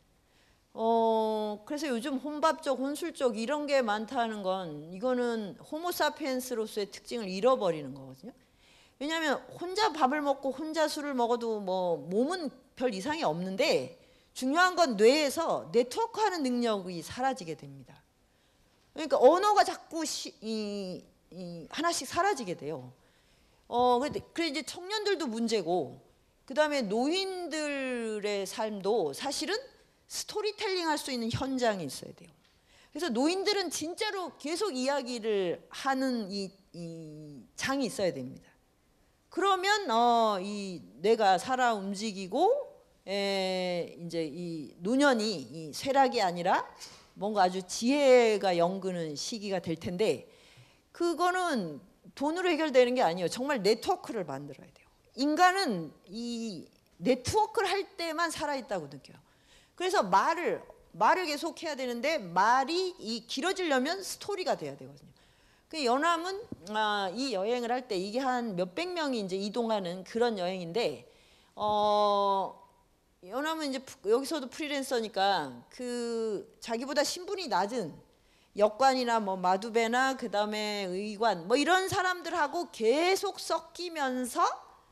어, 그래서 요즘 혼밥족, 혼술족 이런 게 많다는 건 이거는 호모사피엔스로서의 특징을 잃어버리는 거거든요. 왜냐하면 혼자 밥을 먹고 혼자 술을 먹어도 뭐 몸은 별 이상이 없는데 중요한 건 뇌에서 네트워크하는 능력이 사라지게 됩니다. 그러니까 언어가 자꾸 시, 이, 이 하나씩 사라지게 돼요. 어, 그래, 그래 이제 청년들도 문제고, 그 다음에 노인들의 삶도 사실은 스토리텔링 할 수 있는 현장이 있어야 돼요. 그래서 노인들은 진짜로 계속 이야기를 하는 이, 이 장이 있어야 됩니다. 그러면 어, 이 뇌가 살아 움직이고, 에, 이제 이 노년이 이 쇠락이 아니라 뭔가 아주 지혜가 연그는 시기가 될 텐데, 그거는 돈으로 해결되는 게 아니에요. 정말 네트워크를 만들어야 돼요. 인간은 이 네트워크를 할 때만 살아있다고 느껴요. 그래서 말을 말을 계속 해야 되는데 말이 이 길어지려면 스토리가 돼야 되거든요. 그 연암은 아, 이 여행을 할 때 이게 한 몇백 명이 이제 이동하는 그런 여행인데, 어, 연암은 이제 여기서도 프리랜서니까 그 자기보다 신분이 낮은 역관이나 뭐 마두배나 그 다음에 의관 뭐 이런 사람들하고 계속 섞이면서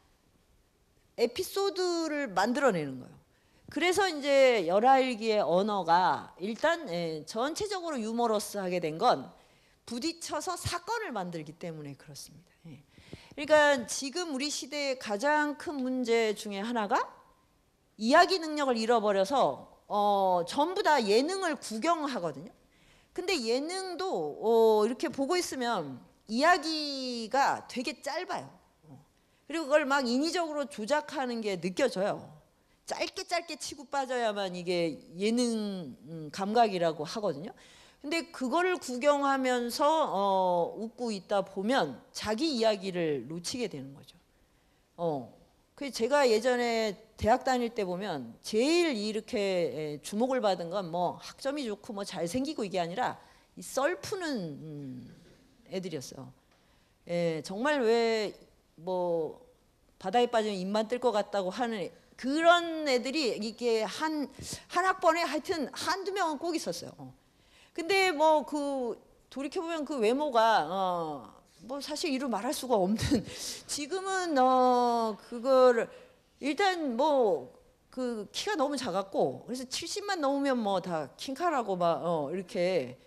에피소드를 만들어내는 거예요. 그래서 이제 열하일기의 언어가 일단 예, 전체적으로 유머러스하게 된 건 부딪혀서 사건을 만들기 때문에 그렇습니다. 예. 그러니까 지금 우리 시대의 가장 큰 문제 중에 하나가 이야기 능력을 잃어버려서 어, 전부 다 예능을 구경하거든요. 근데 예능도 어, 이렇게 보고 있으면 이야기가 되게 짧아요. 그리고 그걸 막 인위적으로 조작하는 게 느껴져요. 짧게 짧게 치고 빠져야만 이게 예능 감각이라고 하거든요. 근데 그거를 구경하면서 어, 웃고 있다 보면 자기 이야기를 놓치게 되는 거죠. 어, 그 제가 예전에 대학 다닐 때 보면 제일 이렇게 주목을 받은 건 뭐 학점이 좋고 뭐 잘생기고 이게 아니라 이 썰 푸는 음, 애들이었어요. 예, 정말 왜 뭐 바다에 빠지면 입만 뜰 것 같다고 하는 그런 애들이 이게 한, 한 학번에 하여튼 한두 명은 꼭 있었어요. 근데 뭐 그 돌이켜보면 그 외모가 어, 뭐 사실 이루 말할 수가 없는 지금은 어 그거를 일단 뭐 그 키가 너무 작았고 그래서 칠십만 넘으면 뭐 다 킹카라고 막 어 이렇게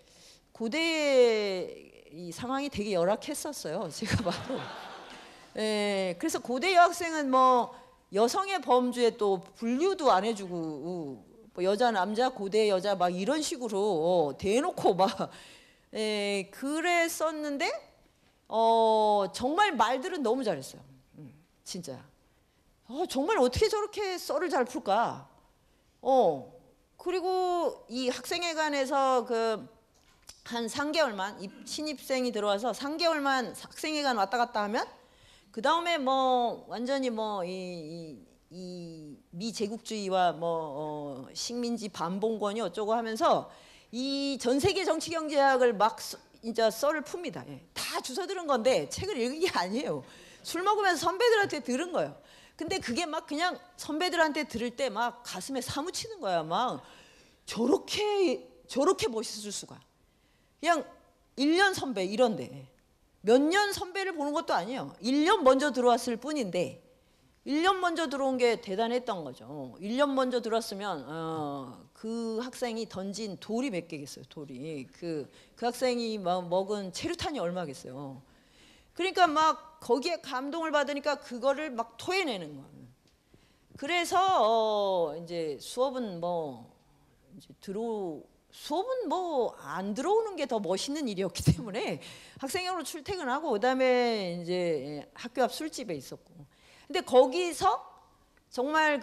고대 이 상황이 되게 열악했었어요. 제가 봐도. 예, 그래서 고대 여학생은 뭐 여성의 범주에 또 분류도 안 해주고 뭐 여자 남자 고대 여자 막 이런 식으로 어, 대놓고 막 예, 그랬었는데 어, 정말 말들은 너무 잘했어요. 음, 진짜. 어, 정말 어떻게 저렇게 썰을 잘 풀까? 어, 그리고 이 학생회관에서 그 한 삼 개월만 신입생이 들어와서 삼 개월만 학생회관 왔다 갔다 하면 그 다음에 뭐 완전히 뭐 이 이 미제국주의와 뭐 어, 식민지 반봉권이 어쩌고 하면서 이 전 세계 정치 경제학을 막 이제 썰을 풉니다. 예. 다 주워 들은 건데 책을 읽은 게 아니에요. 술 먹으면서 선배들한테 들은 거예요. 근데 그게 막 그냥 선배들한테 들을 때 막 가슴에 사무치는 거야. 막 저렇게 저렇게 멋있을 수가. 그냥 일 년 선배 이런데 몇 년 선배를 보는 것도 아니에요. 일 년 먼저 들어왔을 뿐인데 일 년 먼저 들어온 게 대단했던 거죠. 일 년 먼저 들어왔으면 어, 그 학생이 던진 돌이 몇 개겠어요. 돌이 그, 그 학생이 막 먹은 체류탄이 얼마겠어요. 그러니까 막 거기에 감동을 받으니까 그거를 막 토해내는 거예요. 그래서 어, 이제 수업은 뭐 이제 들어 수업은 뭐 안 들어오는 게 더 멋있는 일이었기 때문에 학생회로 출퇴근하고 그다음에 이제 학교 앞 술집에 있었고. 근데 거기서 정말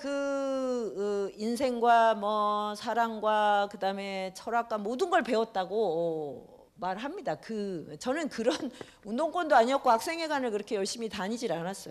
그 인생과 뭐 사랑과 그다음에 철학과 모든 걸 배웠다고 말합니다. 그 저는 그런 운동권도 아니었고 학생회관을 그렇게 열심히 다니질 않았어요.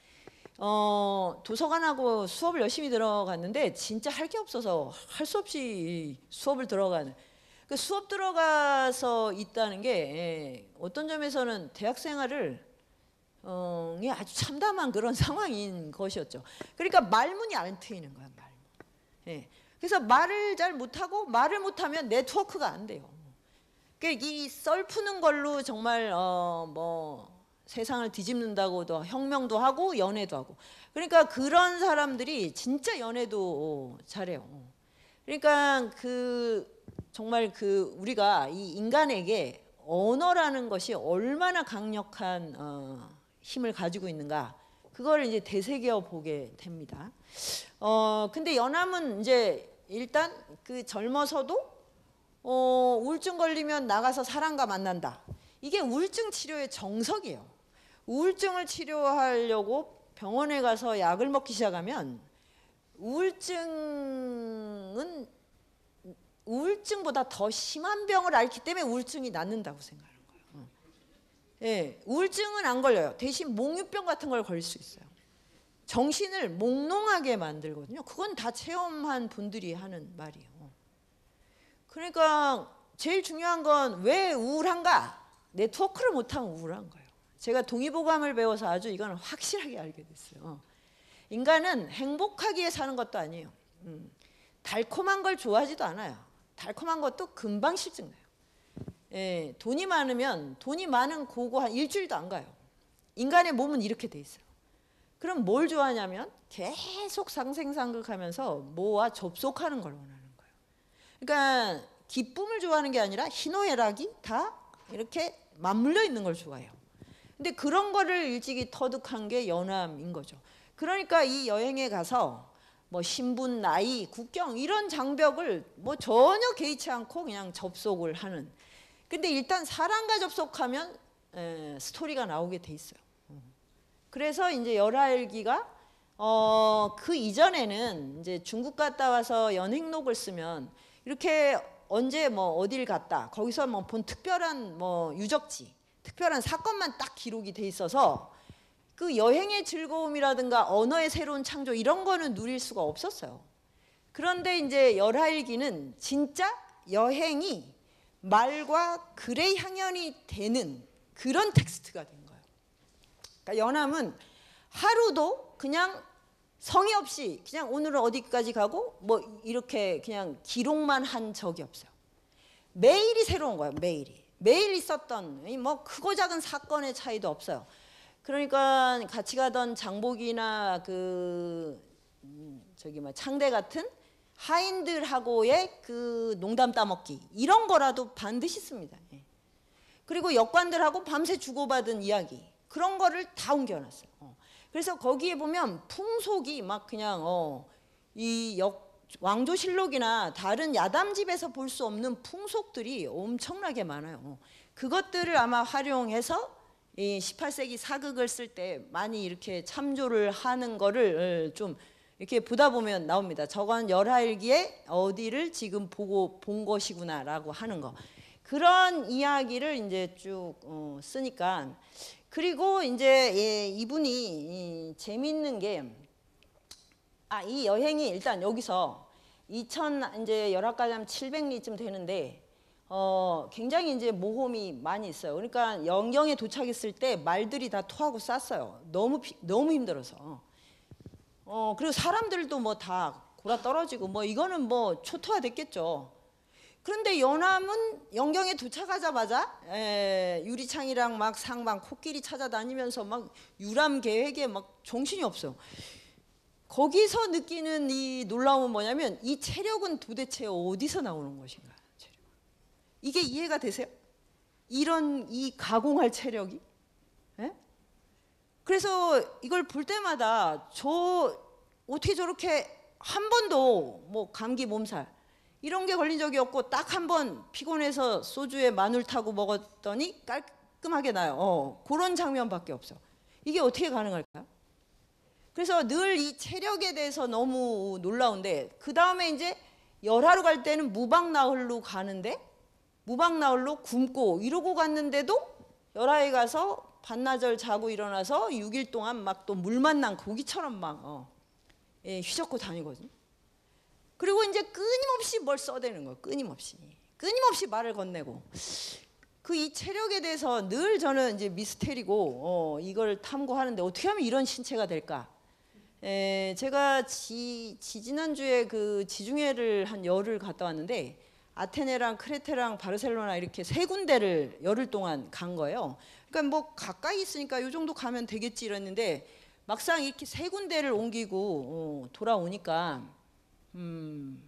어, 도서관하고 수업을 열심히 들어갔는데 진짜 할 게 없어서 할 수 없이 수업을 들어가는 그 수업 들어가서 있다는 게 어떤 점에서는 대학 생활을 어, 아주 참담한 그런 상황인 것이었죠. 그러니까 말문이 안 트이는 거야. 말문. 예. 그래서 말을 잘 못하고 말을 못하면 네트워크가 안 돼요. 그러니까 이 썰 푸는 걸로 정말 어, 뭐 세상을 뒤집는다고도 혁명도 하고 연애도 하고 그러니까 그런 사람들이 진짜 연애도 잘해요. 그러니까 그 정말 그 우리가 이 인간에게 언어라는 것이 얼마나 강력한 어, 힘을 가지고 있는가 그걸 이제 되새겨 보게 됩니다. 어 근데 연암은 이제 일단 그 젊어서도 어, 우울증 걸리면 나가서 사람과 만난다. 이게 우울증 치료의 정석이에요. 우울증을 치료하려고 병원에 가서 약을 먹기 시작하면 우울증은 우울증보다 더 심한 병을 앓기 때문에 우울증이 낫는다고 생각하는 거예요. 예, 우울증은 안 걸려요. 대신 몽유병 같은 걸 걸릴 수 있어요. 정신을 몽롱하게 만들거든요. 그건 다 체험한 분들이 하는 말이에요. 그러니까 제일 중요한 건 왜 우울한가? 네트워크를 못하면 우울한 거예요. 제가 동의보감을 배워서 아주 이건 확실하게 알게 됐어요. 인간은 행복하기 위해 사는 것도 아니에요. 음, 달콤한 걸 좋아하지도 않아요. 달콤한 것도 금방 실증나요. 예, 돈이 많으면 돈이 많은 고고 한 일주일도 안 가요. 인간의 몸은 이렇게 돼 있어요. 그럼 뭘 좋아하냐면 계속 상생상극하면서 뭐와 접속하는 걸 원하는 거예요. 그러니까 기쁨을 좋아하는 게 아니라 희노애락이 다 이렇게 맞물려 있는 걸 좋아해요. 근데 그런 거를 일찍이 터득한 게 연암인 거죠. 그러니까 이 여행에 가서 뭐 신분, 나이, 국경 이런 장벽을 뭐 전혀 개의치 않고 그냥 접속을 하는. 근데 일단 사람과 접속하면 에, 스토리가 나오게 돼 있어요. 그래서 이제 열알기가 어, 그 이전에는 이제 중국 갔다 와서 연행록을 쓰면 이렇게 언제 뭐 어딜 갔다 거기서 뭐 본 특별한 뭐 유적지, 특별한 사건만 딱 기록이 돼 있어서 그 여행의 즐거움이라든가 언어의 새로운 창조 이런 거는 누릴 수가 없었어요. 그런데 이제 열하일기는 진짜 여행이 말과 글의 향연이 되는 그런 텍스트가 된 거예요. 그러니까 연암은 하루도 그냥 성의 없이 그냥 오늘은 어디까지 가고 뭐 이렇게 그냥 기록만 한 적이 없어요. 매일이 새로운 거예요. 매일이. 매일 있었던 뭐 크고 작은 사건의 차이도 없어요. 그러니까 같이 가던 장복이나 그 음, 저기 뭐 창대 같은 하인들하고의 그 농담 따먹기 이런 거라도 반드시 씁니다. 예. 그리고 역관들하고 밤새 주고받은 이야기 그런 거를 다 옮겨놨어요. 어. 그래서 거기에 보면 풍속이 막 그냥 어, 이 역, 왕조실록이나 다른 야담집에서 볼 수 없는 풍속들이 엄청나게 많아요. 어. 그것들을 아마 활용해서 이 십팔 세기 사극을 쓸 때 많이 이렇게 참조를 하는 거를 좀 이렇게 보다 보면 나옵니다. 저건 열하일기에 어디를 지금 보고 본 것이구나라고 하는 거. 그런 이야기를 이제 쭉 어, 쓰니까 그리고 이제 예, 이분이 이, 재미있는 게 아, 이 여행이 일단 여기서 이천 이제 열학까지 하면 칠백 리쯤 되는데 어, 굉장히 이제 모험이 많이 있어요. 그러니까 영경에 도착했을 때 말들이 다 토하고 쌌어요. 너무 피, 너무 힘들어서. 어, 그리고 사람들도 뭐 다 골아 떨어지고 뭐 이거는 뭐 초토화됐겠죠. 그런데 연암은 영경에 도착하자마자 에, 유리창이랑 막 상방 코끼리 찾아다니면서 막 유람 계획에 막 정신이 없어요. 거기서 느끼는 이 놀라움은 뭐냐면 이 체력은 도대체 어디서 나오는 것인가? 체력. 이게 이해가 되세요? 이런 이 가공할 체력이? 에? 그래서 이걸 볼 때마다 저 어떻게 저렇게 한 번도 뭐 감기 몸살 이런 게 걸린 적이 없고 딱 한 번 피곤해서 소주에 마늘 타고 먹었더니 깔끔하게 나요. 어, 그런 장면밖에 없어. 이게 어떻게 가능할까요? 그래서 늘 이 체력에 대해서 너무 놀라운데 그 다음에 이제 열하로 갈 때는 무방나흘로 가는데 무방나흘로 굶고 이러고 갔는데도 열하에 가서 반나절 자고 일어나서 육 일 동안 막 또 물만 난 고기처럼 막 어, 예, 휘젓고 다니거든요. 그리고 이제 끊임없이 뭘 써대는 거예요. 끊임없이. 끊임없이 말을 건네고. 그 이 체력에 대해서 늘 저는 이제 미스테리고 어, 이걸 탐구하는데 어떻게 하면 이런 신체가 될까? 에, 제가 지, 지지난주에 그 지중해를 한 열흘 갔다 왔는데 아테네랑 크레테랑 바르셀로나 이렇게 세 군데를 열흘 동안 간 거예요. 그러니까 뭐 가까이 있으니까 이 정도 가면 되겠지 이랬는데 막상 이렇게 세 군데를 옮기고 어, 돌아오니까 음,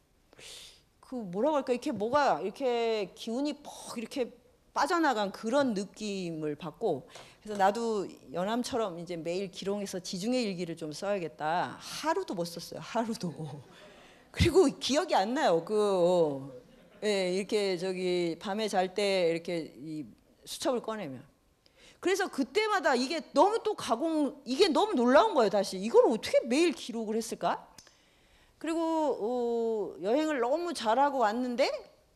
그 뭐라고 할까 이렇게 뭐가 이렇게 기운이 퍽 이렇게 빠져나간 그런 느낌을 받고 그래서 나도 연암처럼 이제 매일 기록해서 지중해 일기를 좀 써야겠다. 하루도 못 썼어요. 하루도. 그리고 기억이 안 나요. 그 예, 이렇게 저기 밤에 잘 때 이렇게 이 수첩을 꺼내면. 그래서 그때마다 이게 너무 또 가공 이게 너무 놀라운 거예요. 다시 이걸 어떻게 매일 기록을 했을까? 그리고 어, 여행을 너무 잘하고 왔는데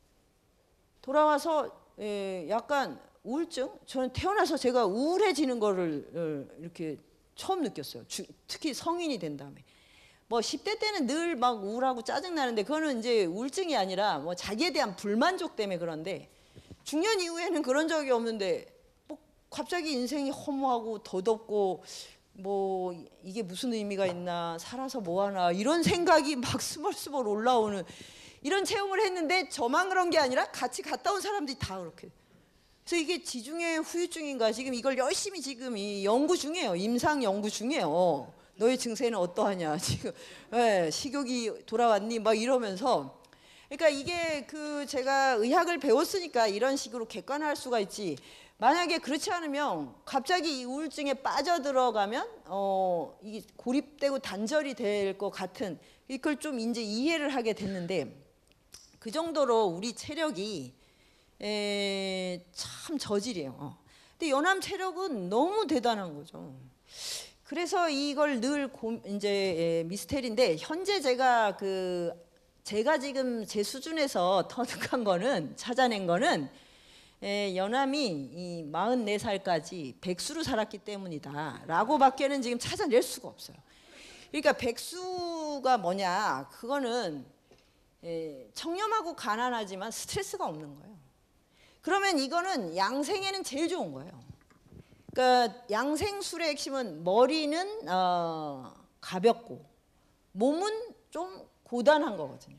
돌아와서 예, 약간 우울증? 저는 태어나서 제가 우울해지는 거를 어, 이렇게 처음 느꼈어요. 주, 특히 성인이 된 다음에. 뭐 십 대 때는 늘 막 우울하고 짜증나는데 그거는 이제 우울증이 아니라 뭐 자기에 대한 불만족 때문에 그런데 중년 이후에는 그런 적이 없는데 뭐 갑자기 인생이 허무하고 더덥고 뭐 이게 무슨 의미가 있나 살아서 뭐하나 이런 생각이 막 스멀스멀 올라오는 이런 체험을 했는데 저만 그런 게 아니라 같이 갔다 온 사람들이 다 그렇게 그래서 이게 지중해 후유증인가 지금 이걸 열심히 지금 이 연구 중이에요. 임상 연구 중이에요. 너의 증세는 어떠하냐 지금 네, 식욕이 돌아왔니 막 이러면서 그러니까 이게 그 제가 의학을 배웠으니까 이런 식으로 객관화할 수가 있지 만약에 그렇지 않으면 갑자기 이 우울증에 빠져들어가면 어, 이게 고립되고 단절이 될 것 같은 이걸 좀 이제 이해를 하게 됐는데 그 정도로 우리 체력이 에, 참 저질이에요. 어. 근데 연암 체력은 너무 대단한 거죠. 그래서 이걸 늘 고, 이제 미스테리인데 현재 제가 그 제가 지금 제 수준에서 터득한 거는 찾아낸 거는 에, 연암이 이 마흔네 살까지 백수로 살았기 때문이다라고밖에는 지금 찾아낼 수가 없어요. 그러니까 백수가 뭐냐? 그거는 에, 청렴하고 가난하지만 스트레스가 없는 거예요. 그러면 이거는 양생에는 제일 좋은 거예요. 그러니까 양생술의 핵심은 머리는 어, 가볍고 몸은 좀 고단한 거거든요.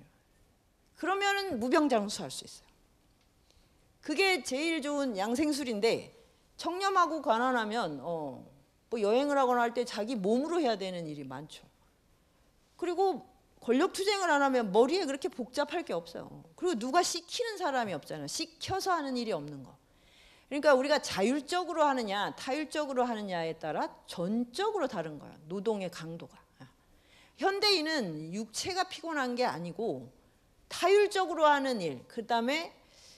그러면은 무병장수할 수 있어요. 그게 제일 좋은 양생술인데 청렴하고 가난하면 어, 뭐 여행을 하거나 할 때 자기 몸으로 해야 되는 일이 많죠. 그리고 권력투쟁을 안 하면 머리에 그렇게 복잡할 게 없어요. 그리고 누가 시키는 사람이 없잖아요. 시켜서 하는 일이 없는 거. 그러니까 우리가 자율적으로 하느냐 타율적으로 하느냐에 따라 전적으로 다른 거예요. 노동의 강도가. 현대인은 육체가 피곤한 게 아니고 타율적으로 하는 일, 그 다음에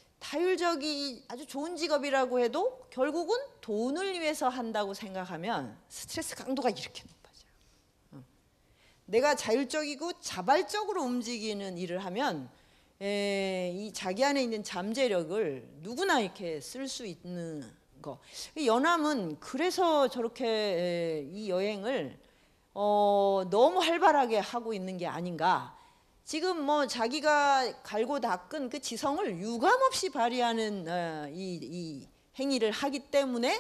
타율적이 아주 좋은 직업이라고 해도 결국은 돈을 위해서 한다고 생각하면 스트레스 강도가 이렇게 높아져요. 내가 자율적이고 자발적으로 움직이는 일을 하면 에, 이 자기 안에 있는 잠재력을 누구나 이렇게 쓸 수 있는 거. 연암은 그래서 저렇게 에, 이 여행을 어, 너무 활발하게 하고 있는 게 아닌가. 지금 뭐 자기가 갈고 닦은 그 지성을 유감없이 발휘하는 어, 이, 이 행위를 하기 때문에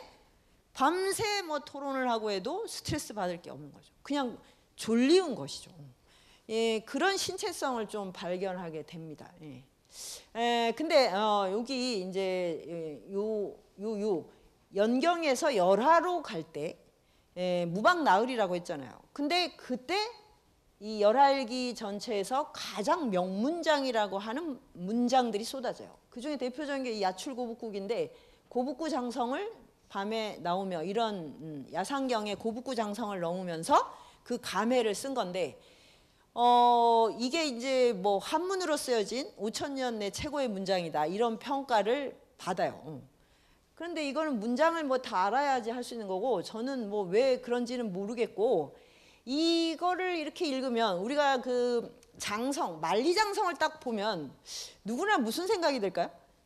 밤새 뭐 토론을 하고 해도 스트레스 받을 게 없는 거죠. 그냥 졸리운 것이죠. 예, 그런 신체성을 좀 발견하게 됩니다. 예. 에, 근데 어, 여기 이제 요, 요, 요 연경에서 열하로 갈 때 무방 나을이라고 했잖아요. 근데 그때 이 열하일기 전체에서 가장 명문장이라고 하는 문장들이 쏟아져요. 그 중에 대표적인 게 이 야출고북국인데 고북구 장성을 밤에 나오며 이런 음, 야상경에 고북구 장성을 넣으면서 그 감회를 쓴 건데 어, 이게 이제 뭐 한문으로 쓰여진 오천 년 내 최고의 문장이다 이런 평가를 받아요. 그런데 이거는 문장을 뭐 다 알아야지 할 수 있는 거고 저는 뭐 왜 그런지는 모르겠고 이거를 이렇게 읽으면 우리가 그 장성, 만리장성을 딱 보면 누구나 무슨 생각이 들까요?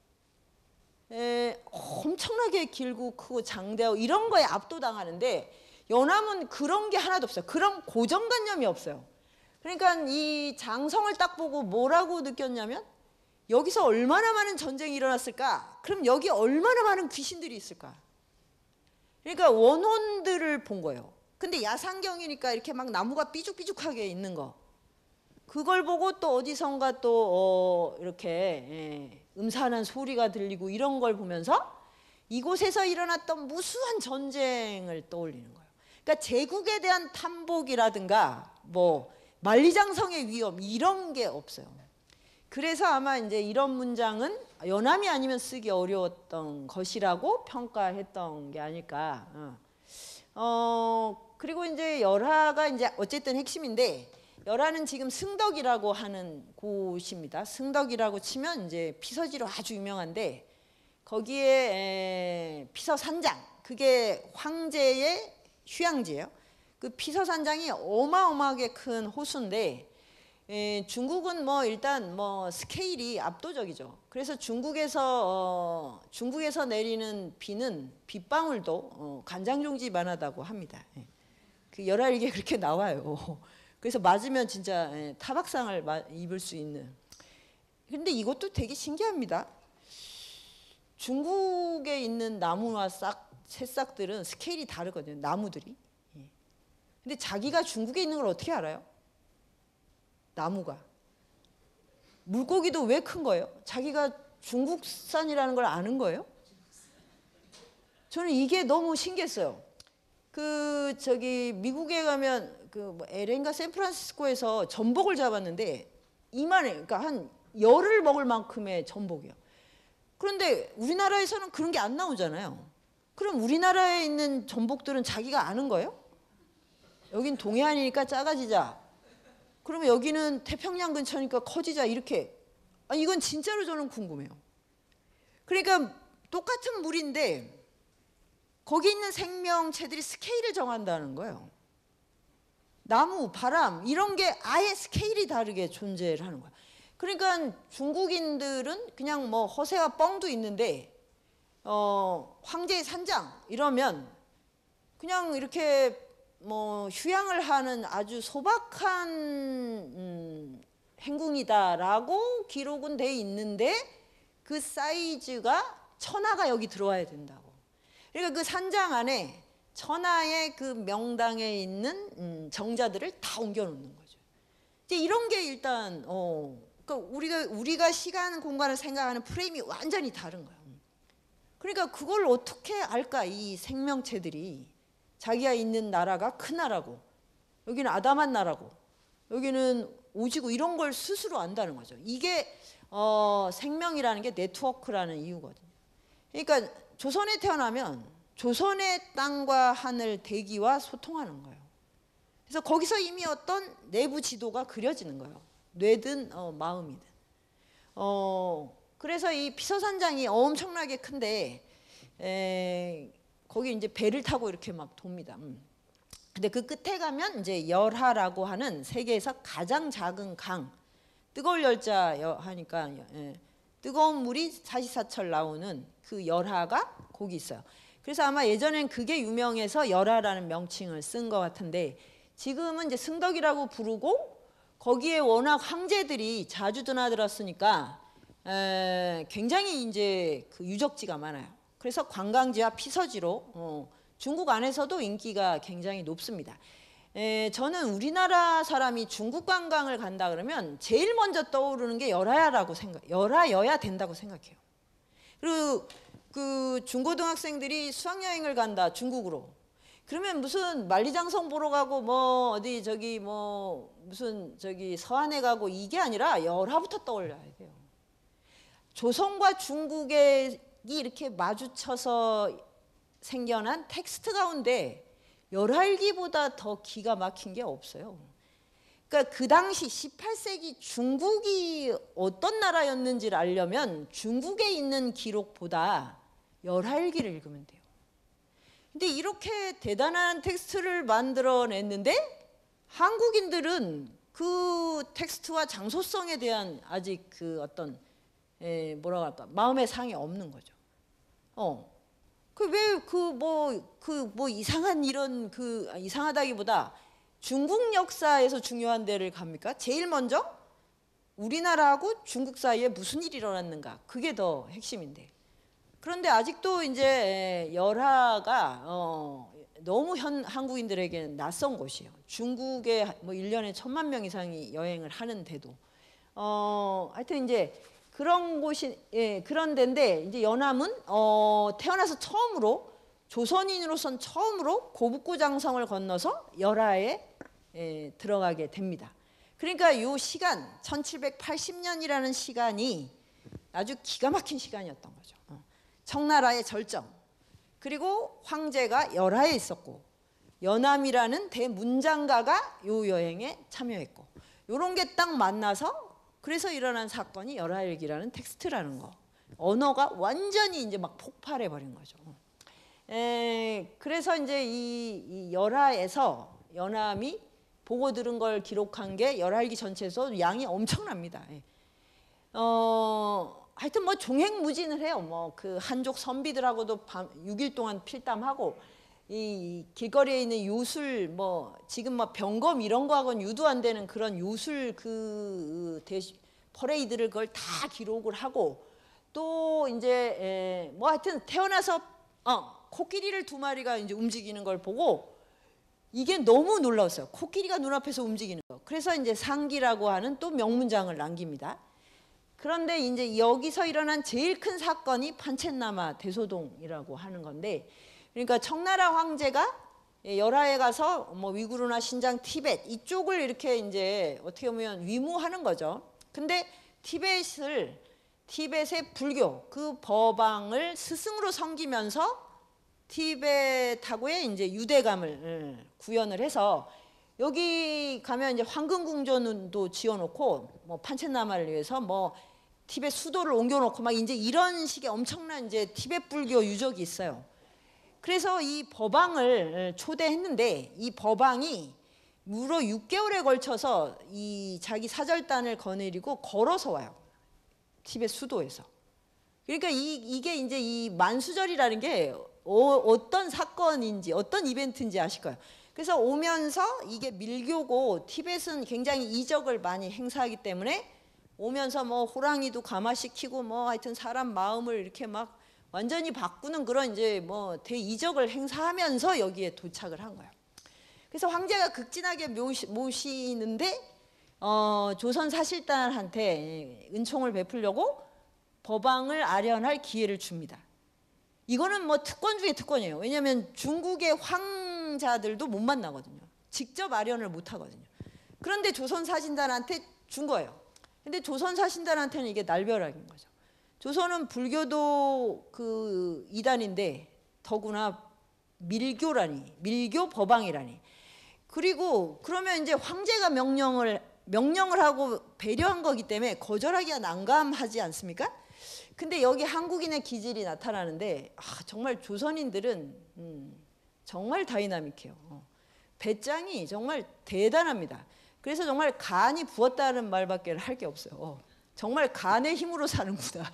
에, 엄청나게 길고 크고 장대하고 이런 거에 압도당하는데 연암은 그런 게 하나도 없어요. 그런 고정관념이 없어요. 그러니까 이 장성을 딱 보고 뭐라고 느꼈냐면 여기서 얼마나 많은 전쟁이 일어났을까? 그럼 여기 얼마나 많은 귀신들이 있을까? 그러니까 원혼들을 본 거예요. 근데 야상경이니까 이렇게 막 나무가 삐죽삐죽하게 있는 거. 그걸 보고 또 어디선가 또 어 이렇게 예, 음산한 소리가 들리고 이런 걸 보면서 이곳에서 일어났던 무수한 전쟁을 떠올리는 거예요. 그러니까 제국에 대한 탐복이라든가 뭐 만리장성의 위험 이런 게 없어요. 그래서 아마 이제 이런 문장은 연암이 아니면 쓰기 어려웠던 것이라고 평가했던 게 아닐까. 어, 어 그리고 이제 열하가 이제 어쨌든 핵심인데 열하는 지금 승덕이라고 하는 곳입니다. 승덕이라고 치면 이제 피서지로 아주 유명한데 거기에 에, 피서산장 그게 황제의 휴양지예요. 그 피서산장이 어마어마하게 큰 호수인데 에, 중국은 뭐 일단 뭐 스케일이 압도적이죠. 그래서 중국에서 어, 중국에서 내리는 비는 빗방울도 어, 간장종지만하다고 합니다. 예. 그 열하일기에 그렇게 나와요. 그래서 맞으면 진짜 예, 타박상을 마, 입을 수 있는. 근데 이것도 되게 신기합니다. 중국에 있는 나무와 싹 새싹들은 스케일이 다르거든요. 나무들이. 예. 근데 자기가 중국에 있는 걸 어떻게 알아요? 나무가. 물고기도 왜 큰 거예요? 자기가 중국산이라는 걸 아는 거예요? 저는 이게 너무 신기했어요. 그 저기 미국에 가면 그 뭐 엘에인가 샌프란시스코에서 전복을 잡았는데 이만해. 그러니까 한 열을 먹을 만큼의 전복이요. 그런데 우리나라에서는 그런 게 안 나오잖아요. 그럼 우리나라에 있는 전복들은 자기가 아는 거예요? 여긴 동해안이니까 작아지자. 그러면 여기는 태평양 근처니까 커지자 이렇게. 아, 이건 진짜로 저는 궁금해요. 그러니까 똑같은 물인데 거기 있는 생명체들이 스케일을 정한다는 거예요. 나무, 바람 이런 게 아예 스케일이 다르게 존재를 하는 거야. 그러니까 중국인들은 그냥 뭐 허세와 뻥도 있는데 어, 황제의 산장 이러면 그냥 이렇게 뭐 휴양을 하는 아주 소박한 음, 행궁이다라고 기록은 돼 있는데 그 사이즈가 천하가 여기 들어와야 된다고. 그러니까 그 산장 안에 천하의 그 명당에 있는 음, 정자들을 다 옮겨놓는 거죠. 이제 이런 게 일단 어, 그러니까 우리가 우리가 시간 공간을 생각하는 프레임이 완전히 다른 거예요. 그러니까 그걸 어떻게 알까? 이 생명체들이 자기가 있는 나라가 큰 나라고 여기는 아담한 나라고 여기는 오지고 이런 걸 스스로 안다는 거죠. 이게 어, 생명이라는 게 네트워크라는 이유거든요. 그러니까 조선에 태어나면 조선의 땅과 하늘 대기와 소통하는 거예요. 그래서 거기서 이미 어떤 내부 지도가 그려지는 거예요. 뇌든 어, 마음이든. 어, 그래서 이 피서산장이 엄청나게 큰데 에, 거기 이제 배를 타고 이렇게 막 돕니다. 음. 근데 그 끝에 가면 이제 열하라고 하는 세계에서 가장 작은 강, 뜨거울 열자 하니까 예, 뜨거운 물이 사시사철 나오는 그 열하가 거기 있어요. 그래서 아마 예전엔 그게 유명해서 열하라는 명칭을 쓴 것 같은데 지금은 이제 승덕이라고 부르고 거기에 워낙 황제들이 자주 드나들었으니까 에, 굉장히 이제 그 유적지가 많아요. 그래서 관광지와 피서지로 어, 중국 안에서도 인기가 굉장히 높습니다. 에, 저는 우리나라 사람이 중국 관광을 간다 그러면 제일 먼저 떠오르는 게 열하야라고 생각, 열하여야 된다고 생각해요. 그리고 그 중고등학생들이 수학여행을 간다 중국으로. 그러면 무슨 만리장성 보러 가고 뭐 어디 저기 뭐 무슨 저기 서안에 가고 이게 아니라 열하부터 떠올려야 돼요. 조선과 중국이 이렇게 마주쳐서 생겨난 텍스트 가운데 열하일기보다 더 기가 막힌 게 없어요. 그러니까 그 당시 십팔 세기 중국이 어떤 나라였는지를 알려면 중국에 있는 기록보다 열하일기를 읽으면 돼요. 근데 이렇게 대단한 텍스트를 만들어냈는데 한국인들은 그 텍스트와 장소성에 대한 아직 그 어떤 에, 뭐라고 할까 마음의 상이 없는 거죠. 어. 그 왜 그 뭐 그 뭐 이상한 이런 그 아, 이상하다기보다 중국 역사에서 중요한 데를 갑니까? 제일 먼저 우리나라하고 중국 사이에 무슨 일이 일어났는가 그게 더 핵심인데 그런데 아직도 이제 열하가 어, 너무 현, 한국인들에게는 낯선 곳이에요. 중국에 뭐 일 년에 천만 명 이상이 여행을 하는데도 어, 하여튼 이제 그런 곳이 예, 그런 데인데 이제 연암은 어, 태어나서 처음으로 조선인으로선 처음으로 고북구장성을 건너서 열하에 예, 들어가게 됩니다. 그러니까 이 시간 천칠백팔십 년이라는 시간이 아주 기가 막힌 시간이었던 거죠. 어. 청나라의 절정 그리고 황제가 열하에 있었고 연암이라는 대문장가가 이 여행에 참여했고 이런 게 딱 만나서 그래서 일어난 사건이 열하일기라는 텍스트라는 거. 언어가 완전히 이제 막 폭발해 버린 거죠. 에, 그래서 이제 이, 이 열하에서 연암이 보고 들은 걸 기록한 게 열하일기 전체에서 양이 엄청납니다. 예. 어, 하여튼 뭐 종횡무진을 해요. 뭐 그 한족 선비들하고도 밤, 육 일 동안 필담하고 이 길거리에 있는 요술 뭐 지금 막 병검 이런 거하고는 유도 안 되는 그런 요술 그 대시, 퍼레이드를 그걸 다 기록을 하고 또 이제 에, 뭐 하여튼 태어나서 어, 코끼리를 두 마리가 이제 움직이는 걸 보고 이게 너무 놀라웠어요. 코끼리가 눈앞에서 움직이는 거. 그래서 이제 상기라고 하는 또 명문장을 남깁니다. 그런데 이제 여기서 일어난 제일 큰 사건이 판첸나마 대소동이라고 하는 건데 그러니까 청나라 황제가 열하에 가서 뭐 위구르나 신장, 티벳 이쪽을 이렇게 이제 어떻게 보면 위무하는 거죠. 근데 티벳을 티벳의 불교 그 법왕을 스승으로 섬기면서 티벳하고의 이제 유대감을 구현을 해서 여기 가면 이제 황금궁전도 지어놓고 뭐 판첸나마를 위해서 뭐 티벳 수도를 옮겨놓고 막 이제 이런 식의 엄청난 이제 티벳 불교 유적이 있어요. 그래서 이 법왕을 초대했는데 이 법왕이 무려 육 개월에 걸쳐서 이 자기 사절단을 거느리고 걸어서 와요. 티베트 수도에서. 그러니까 이, 이게 이제 이 만수절이라는 게 어, 어떤 사건인지 어떤 이벤트인지 아실 거예요. 그래서 오면서 이게 밀교고 티베트는 굉장히 이적을 많이 행사하기 때문에 오면서 뭐 호랑이도 감화시키고 뭐 하여튼 사람 마음을 이렇게 막 완전히 바꾸는 그런 이제 뭐 대이적을 행사하면서 여기에 도착을 한 거예요. 그래서 황제가 극진하게 모시, 모시는데 어, 조선 사실단한테 은총을 베풀려고 법왕을 아련할 기회를 줍니다. 이거는 뭐 특권 중에 특권이에요. 왜냐하면 중국의 황자들도 못 만나거든요. 직접 아련을 못 하거든요. 그런데 조선 사신단한테 준 거예요. 근데 조선 사신단한테는 이게 날벼락인 거죠. 조선은 불교도 그 이단인데 더구나 밀교라니, 밀교 법왕이라니. 그리고 그러면 이제 황제가 명령을 명령을 하고 배려한 거기 때문에 거절하기가 난감하지 않습니까? 근데 여기 한국인의 기질이 나타나는데 아, 정말 조선인들은 음, 정말 다이나믹해요. 어. 배짱이 정말 대단합니다. 그래서 정말 간이 부었다는 말밖에 할 게 없어요. 어. 정말 간의 힘으로 사는구나.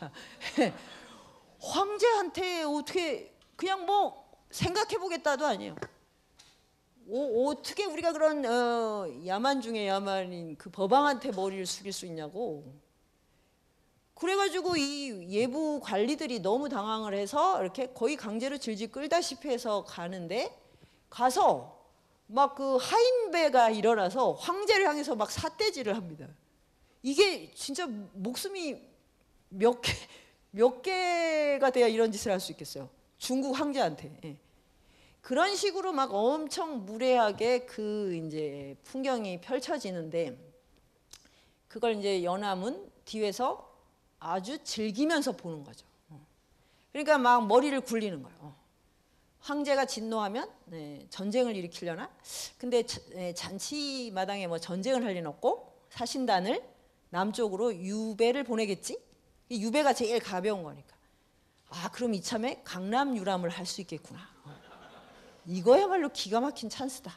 황제한테 어떻게 그냥 뭐 생각해보겠다도 아니에요. 오, 어떻게 우리가 그런 어, 야만 중에 야만인 그 법왕한테 머리를 숙일 수 있냐고. 그래가지고 이 예부 관리들이 너무 당황을 해서 이렇게 거의 강제로 질질 끌다시피 해서 가는데 가서 막 그 하인배가 일어나서 황제를 향해서 막 삿대질을 합니다. 이게 진짜 목숨이 몇 개, 몇 개가 돼야 이런 짓을 할 수 있겠어요. 중국 황제한테. 예. 그런 식으로 막 엄청 무례하게 그 이제 풍경이 펼쳐지는데 그걸 이제 연암은 뒤에서 아주 즐기면서 보는 거죠. 그러니까 막 머리를 굴리는 거예요. 황제가 진노하면 네, 전쟁을 일으키려나? 근데 잔치 마당에 뭐 전쟁을 할 리는 없고 사신단을 남쪽으로 유배를 보내겠지? 유배가 제일 가벼운 거니까. 아, 그럼 이참에 강남 유람을 할 수 있겠구나. 이거야말로 기가 막힌 찬스다.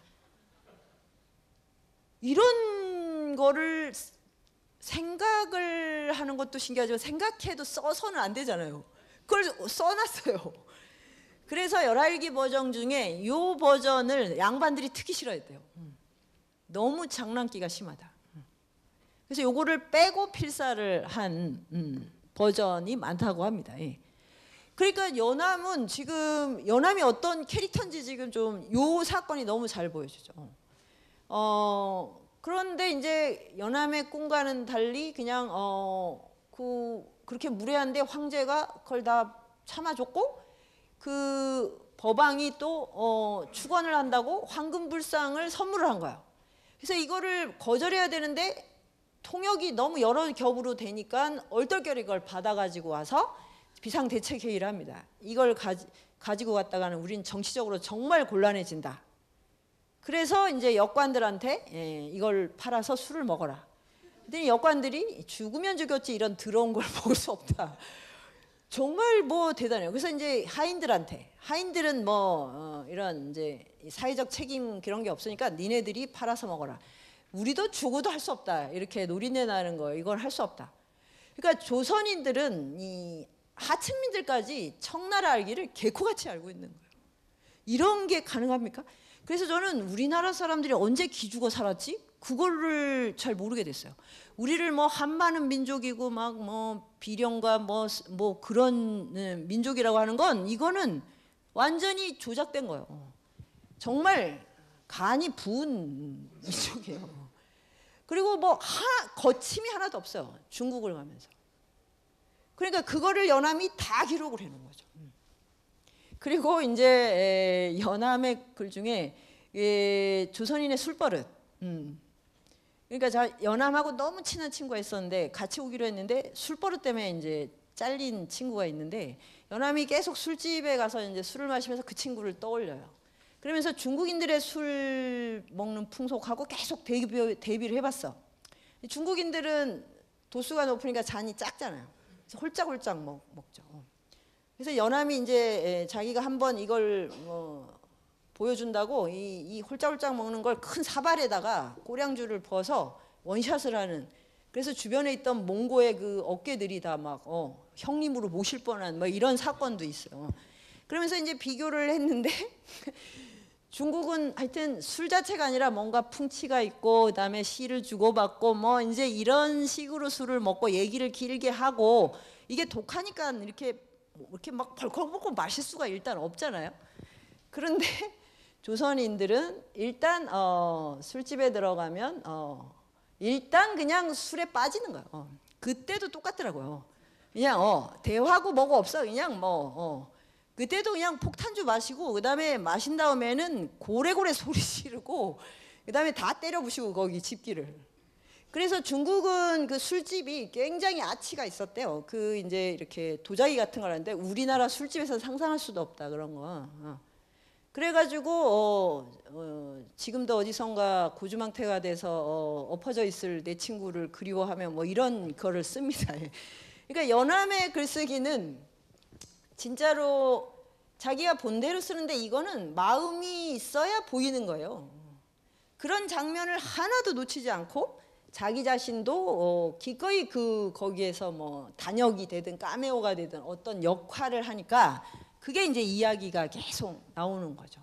이런 거를 생각을 하는 것도 신기하지만 생각해도 써서는 안 되잖아요. 그걸 써놨어요. 그래서 열알기 버전 중에 이 버전을 양반들이 특히 싫어했대요. 너무 장난기가 심하다. 그래서 요거를 빼고 필사를 한 음, 버전이 많다고 합니다. 예. 그러니까 연암은 지금 연암이 어떤 캐릭터인지 지금 좀 요 사건이 너무 잘 보여주죠. 어, 그런데 이제 연암의 꿈과는 달리 그냥 어, 그 그렇게 무례한데 황제가 그걸 다 참아줬고 그 법왕이 또 어, 축원을 한다고 황금불상을 선물을 한 거야. 그래서 이거를 거절해야 되는데 통역이 너무 여러 겹으로 되니까 얼떨결에 이걸 받아가지고 와서 비상대책회의를 합니다. 이걸 가지, 가지고 갔다가는 우린 정치적으로 정말 곤란해진다. 그래서 이제 역관들한테 예, 이걸 팔아서 술을 먹어라. 근데 역관들이 죽으면 죽였지 이런 더러운 걸 먹을 수 없다. 정말 뭐 대단해요. 그래서 이제 하인들한테 하인들은 뭐 어, 이런 이제 사회적 책임 그런 게 없으니까 니네들이 팔아서 먹어라. 우리도 죽어도 할 수 없다. 이렇게 노린내 나는 거예요. 이건 할 수 없다. 그러니까 조선인들은 이 하층민들까지 청나라 알기를 개코같이 알고 있는 거예요. 이런 게 가능합니까? 그래서 저는 우리나라 사람들이 언제 기죽어 살았지? 그거를 잘 모르게 됐어요. 우리를 뭐 한마는 민족이고 막 뭐 비령과 뭐, 뭐 그런 민족이라고 하는 건 이거는 완전히 조작된 거예요. 정말 간이 부은 민족이에요. 그리고 뭐 하, 거침이 하나도 없어요. 중국을 가면서. 그러니까 그거를 연암이 다 기록을 해놓은 거죠. 그리고 이제 연암의 글 중에 조선인의 술버릇. 음. 그러니까 자, 연암하고 너무 친한 친구가 있었는데 같이 오기로 했는데 술버릇 때문에 이제 잘린 친구가 있는데 연암이 계속 술집에 가서 이제 술을 마시면서 그 친구를 떠올려요. 그러면서 중국인들의 술 먹는 풍속하고 계속 대비, 대비를 해봤어. 중국인들은 도수가 높으니까 잔이 작잖아요. 그래서 홀짝홀짝 먹, 먹죠. 그래서 연암이 이제 자기가 한번 이걸 뭐 보여준다고 이, 이 홀짝홀짝 먹는 걸 큰 사발에다가 꼬량주를 부어서 원샷을 하는. 그래서 주변에 있던 몽고의 그 어깨들이 다 막 어, 형님으로 모실 뻔한 뭐 이런 사건도 있어요. 그러면서 이제 비교를 했는데 중국은 하여튼 술 자체가 아니라 뭔가 풍치가 있고 그다음에 시를 주고받고 뭐 이제 이런 식으로 술을 먹고 얘기를 길게 하고 이게 독하니까 이렇게 이렇게 막 벌컥벌컥 마실 수가 일단 없잖아요. 그런데 조선인들은 일단 어, 술집에 들어가면 어, 일단 그냥 술에 빠지는 거예요. 어, 그때도 똑같더라고요. 그냥 어, 대화고 뭐고 없어. 그냥 뭐 어, 그때도 그냥 폭탄주 마시고 그다음에 마신 다음에는 고래고래 소리 지르고 그다음에 다 때려 부시고 거기 집기를. 그래서 중국은 그 술집이 굉장히 아치가 있었대요. 그 이제 이렇게 도자기 같은 걸 하는데 우리나라 술집에서 상상할 수도 없다 그런 거. 어. 그래가지고 어, 어, 지금도 어디선가 고주망태가 돼서 어, 엎어져 있을 내 친구를 그리워하며 뭐 이런 거를 씁니다. 그러니까 연암의 글쓰기는 진짜로 자기가 본대로 쓰는데 이거는 마음이 있어야 보이는 거예요. 그런 장면을 하나도 놓치지 않고 자기 자신도 어, 기꺼이 그 거기에서 뭐 단역이 되든 까메오가 되든 어떤 역할을 하니까 그게 이제 이야기가 계속 나오는 거죠.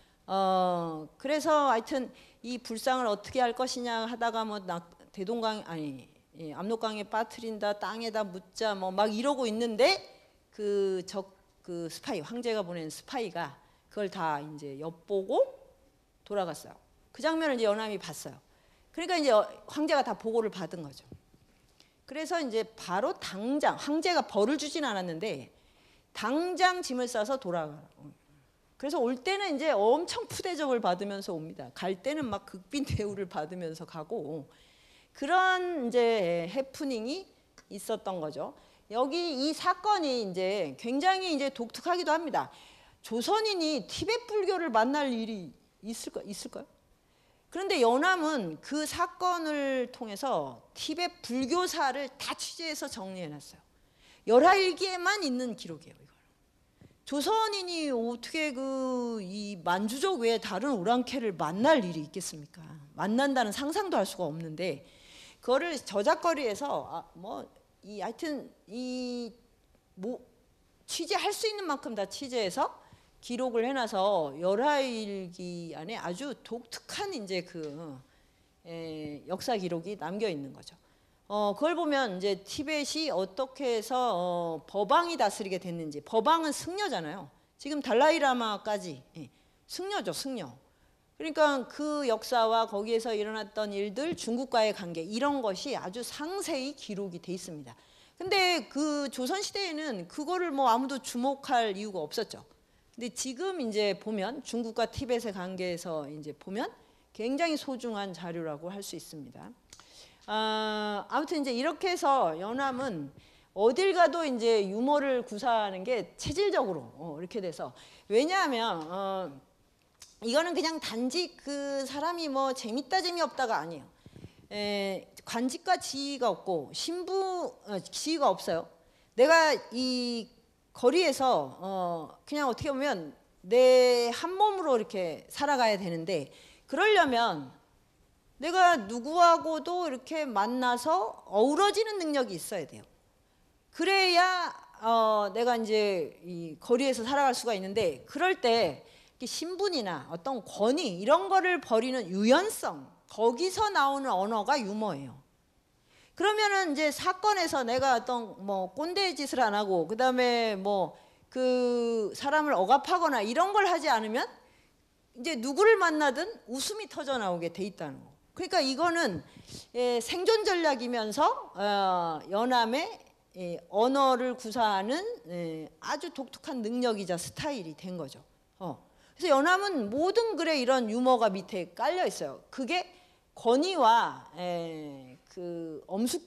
어, 그래서 하여튼 이 불상을 어떻게 할 것이냐 하다가 뭐 대동강 아니 예, 압록강에 빠뜨린다, 땅에다 묻자 뭐 막 이러고 있는데 그 적 그 스파이 황제가 보낸 스파이가 그걸 다 이제 엿보고 돌아갔어요. 그 장면을 이제 연암이 봤어요. 그러니까 이제 황제가 다 보고를 받은 거죠. 그래서 이제 바로 당장 황제가 벌을 주진 않았는데 당장 짐을 싸서 돌아가라. 그래서 올 때는 이제 엄청 푸대접을 받으면서 옵니다. 갈 때는 막 극빈 대우를 받으면서 가고 그런 이제 해프닝이 있었던 거죠. 여기 이 사건이 이제 굉장히 이제 독특하기도 합니다. 조선인이 티베트 불교를 만날 일이 있을까, 있을까요? 그런데 연암은 그 사건을 통해서 티베트 불교사를 다 취재해서 정리해놨어요. 열한 기에만 있는 기록이에요. 이거. 조선인이 어떻게 그 이 만주족 외에 다른 오랑캐를 만날 일이 있겠습니까? 만난다는 상상도 할 수가 없는데 그거를 저작거리에서 아, 뭐 이 하여튼 이 뭐 취재할 수 있는 만큼 다 취재해서 기록을 해놔서 열한 기 안에 아주 독특한 이제 그 에, 역사 기록이 남겨 있는 거죠. 어, 그걸 보면 이제 티벳이 어떻게 해서 어, 법왕이 다스리게 됐는지. 법왕은 승려잖아요. 지금 달라이라마까지 예, 승려죠, 승려. 그러니까 그 역사와 거기에서 일어났던 일들, 중국과의 관계 이런 것이 아주 상세히 기록이 돼 있습니다. 근데 그 조선 시대에는 그거를 뭐 아무도 주목할 이유가 없었죠. 근데 지금 이제 보면 중국과 티벳의 관계에서 이제 보면 굉장히 소중한 자료라고 할 수 있습니다. 아, 아무튼 이제 이렇게 해서 연암은 어딜 가도 이제 유머를 구사하는 게 체질적으로 어, 이렇게 돼서 왜냐하면 어, 이거는 그냥 단지 그 사람이 뭐 재밌다 재미없다가 아니에요. 에, 관직과 지위가 없고 신부 어, 지위가 없어요. 내가 이 거리에서 어, 그냥 어떻게 보면 내 한 몸으로 이렇게 살아가야 되는데 그러려면 내가 누구하고도 이렇게 만나서 어우러지는 능력이 있어야 돼요. 그래야 어, 내가 이제 이 거리에서 살아갈 수가 있는데 그럴 때 신분이나 어떤 권위 이런 거를 버리는 유연성 거기서 나오는 언어가 유머예요. 그러면은 이제 사건에서 내가 어떤 뭐 꼰대 짓을 안 하고 그 다음에 뭐 그 사람을 억압하거나 이런 걸 하지 않으면 이제 누구를 만나든 웃음이 터져 나오게 돼 있다는 거. 그러니까 이거는 예, 생존 전략이면서 어, 연암의 예, 언어를 구사하는 예, 아주 독특한 능력이자 스타일이 된 거죠. 어. 그래서 연암은 모든 글에 이런 유머가 밑에 깔려 있어요. 그게 권위와 에, 그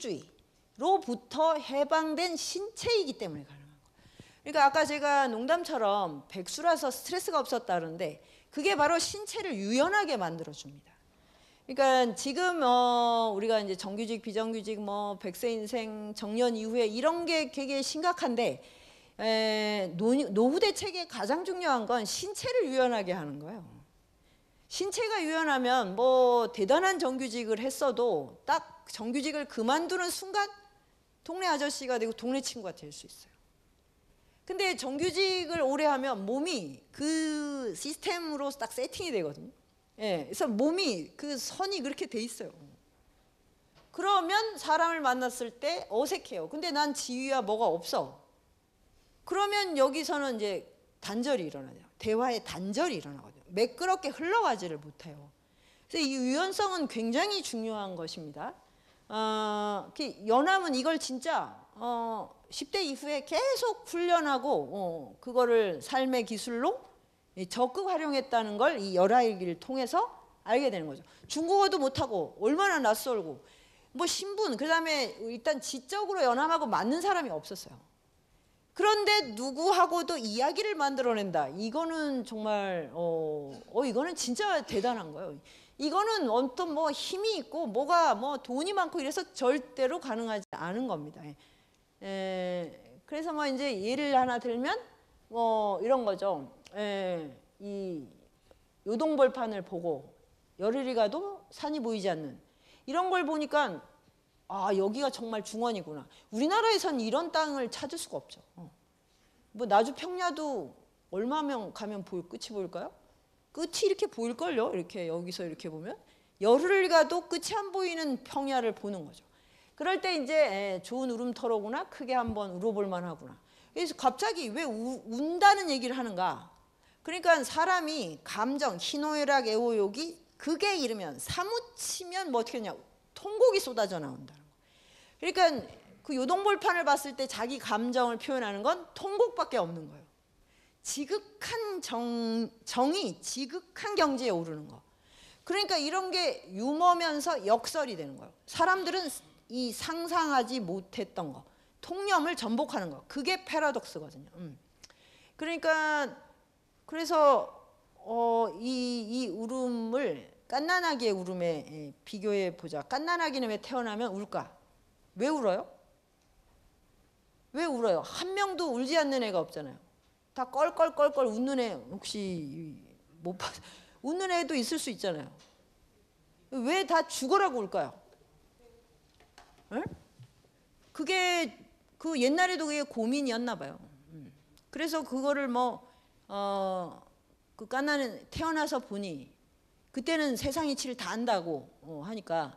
엄숙주의로부터 해방된 신체이기 때문에 가능한 거예요. 그러니까 아까 제가 농담처럼 백수라서 스트레스가 없었다는데 그게 바로 신체를 유연하게 만들어 줍니다. 그러니까 지금 어, 우리가 이제 정규직, 비정규직, 뭐 백세 인생, 정년 이후에 이런 게 되게 심각한데 에, 노, 노후 대책의 가장 중요한 건 신체를 유연하게 하는 거예요. 신체가 유연하면 뭐 대단한 정규직을 했어도 딱 정규직을 그만두는 순간 동네 아저씨가 되고 동네 친구가 될 수 있어요. 근데 정규직을 오래 하면 몸이 그 시스템으로 딱 세팅이 되거든요. 예, 그래서 몸이 그 선이 그렇게 돼 있어요. 그러면 사람을 만났을 때 어색해요. 근데 난 지위와 뭐가 없어. 그러면 여기서는 이제 단절이 일어나요. 대화의 단절이 일어나거든요. 매끄럽게 흘러가지를 못해요. 그래서 이 유연성은 굉장히 중요한 것입니다. 어, 연암은 이걸 진짜 어, 십 대 이후에 계속 훈련하고 어, 그거를 삶의 기술로 적극 활용했다는 걸 이 열아일기를 통해서 알게 되는 거죠. 중국어도 못하고 얼마나 낯설고 뭐 신분 그다음에 일단 지적으로 연암하고 맞는 사람이 없었어요. 그런데 누구하고도 이야기를 만들어낸다. 이거는 정말 어, 어 이거는 진짜 대단한 거예요. 이거는 어떤 뭐 힘이 있고 뭐가 뭐 돈이 많고 이래서 절대로 가능하지 않은 겁니다. 에, 그래서 뭐 이제 예를 하나 들면 뭐 이런 거죠. 에, 이 요동벌판을 보고 열흘이 가도 산이 보이지 않는 이런 걸 보니까 아 여기가 정말 중원이구나. 우리나라에선 이런 땅을 찾을 수가 없죠. 어. 뭐 나주 평야도 얼마면 가면 보일 끝이 보일까요? 끝이 이렇게 보일걸요. 이렇게 여기서 이렇게 보면 열흘 가도 끝이 안 보이는 평야를 보는 거죠. 그럴 때 이제 좋은 울음터로구나 크게 한번 울어볼 만하구나. 그래서 갑자기 왜 우, 운다는 얘기를 하는가? 그러니까 사람이 감정, 희노애락, 애호욕이 극에 이르면 사무치면 뭐 어떻게 하냐? 통곡이 쏟아져 나온다는 거. 그러니까 그 요동벌판을 봤을 때 자기 감정을 표현하는 건 통곡밖에 없는 거예요. 지극한 정, 정이 지극한 경지에 오르는 거. 그러니까 이런 게 유머면서 역설이 되는 거예요. 사람들은 이 상상하지 못했던 거, 통념을 전복하는 거. 그게 패러독스거든요. 음. 그러니까 그래서 어, 이, 이 울음을 갓난아기의 울음에 비교해 보자. 갓난아기는 왜 태어나면 울까? 왜 울어요? 왜 울어요? 한 명도 울지 않는 애가 없잖아요. 다 껄껄껄껄 웃는 애 혹시 못 봐? 웃는 애도 있을 수 있잖아요. 왜 다 죽어라고 울까요? 에? 그게 그 옛날에도 그게 고민이었나 봐요. 그래서 그거를 뭐 어, 그 깐나는 태어나서 보니 그때는 세상 이치를 다 안다고 어, 하니까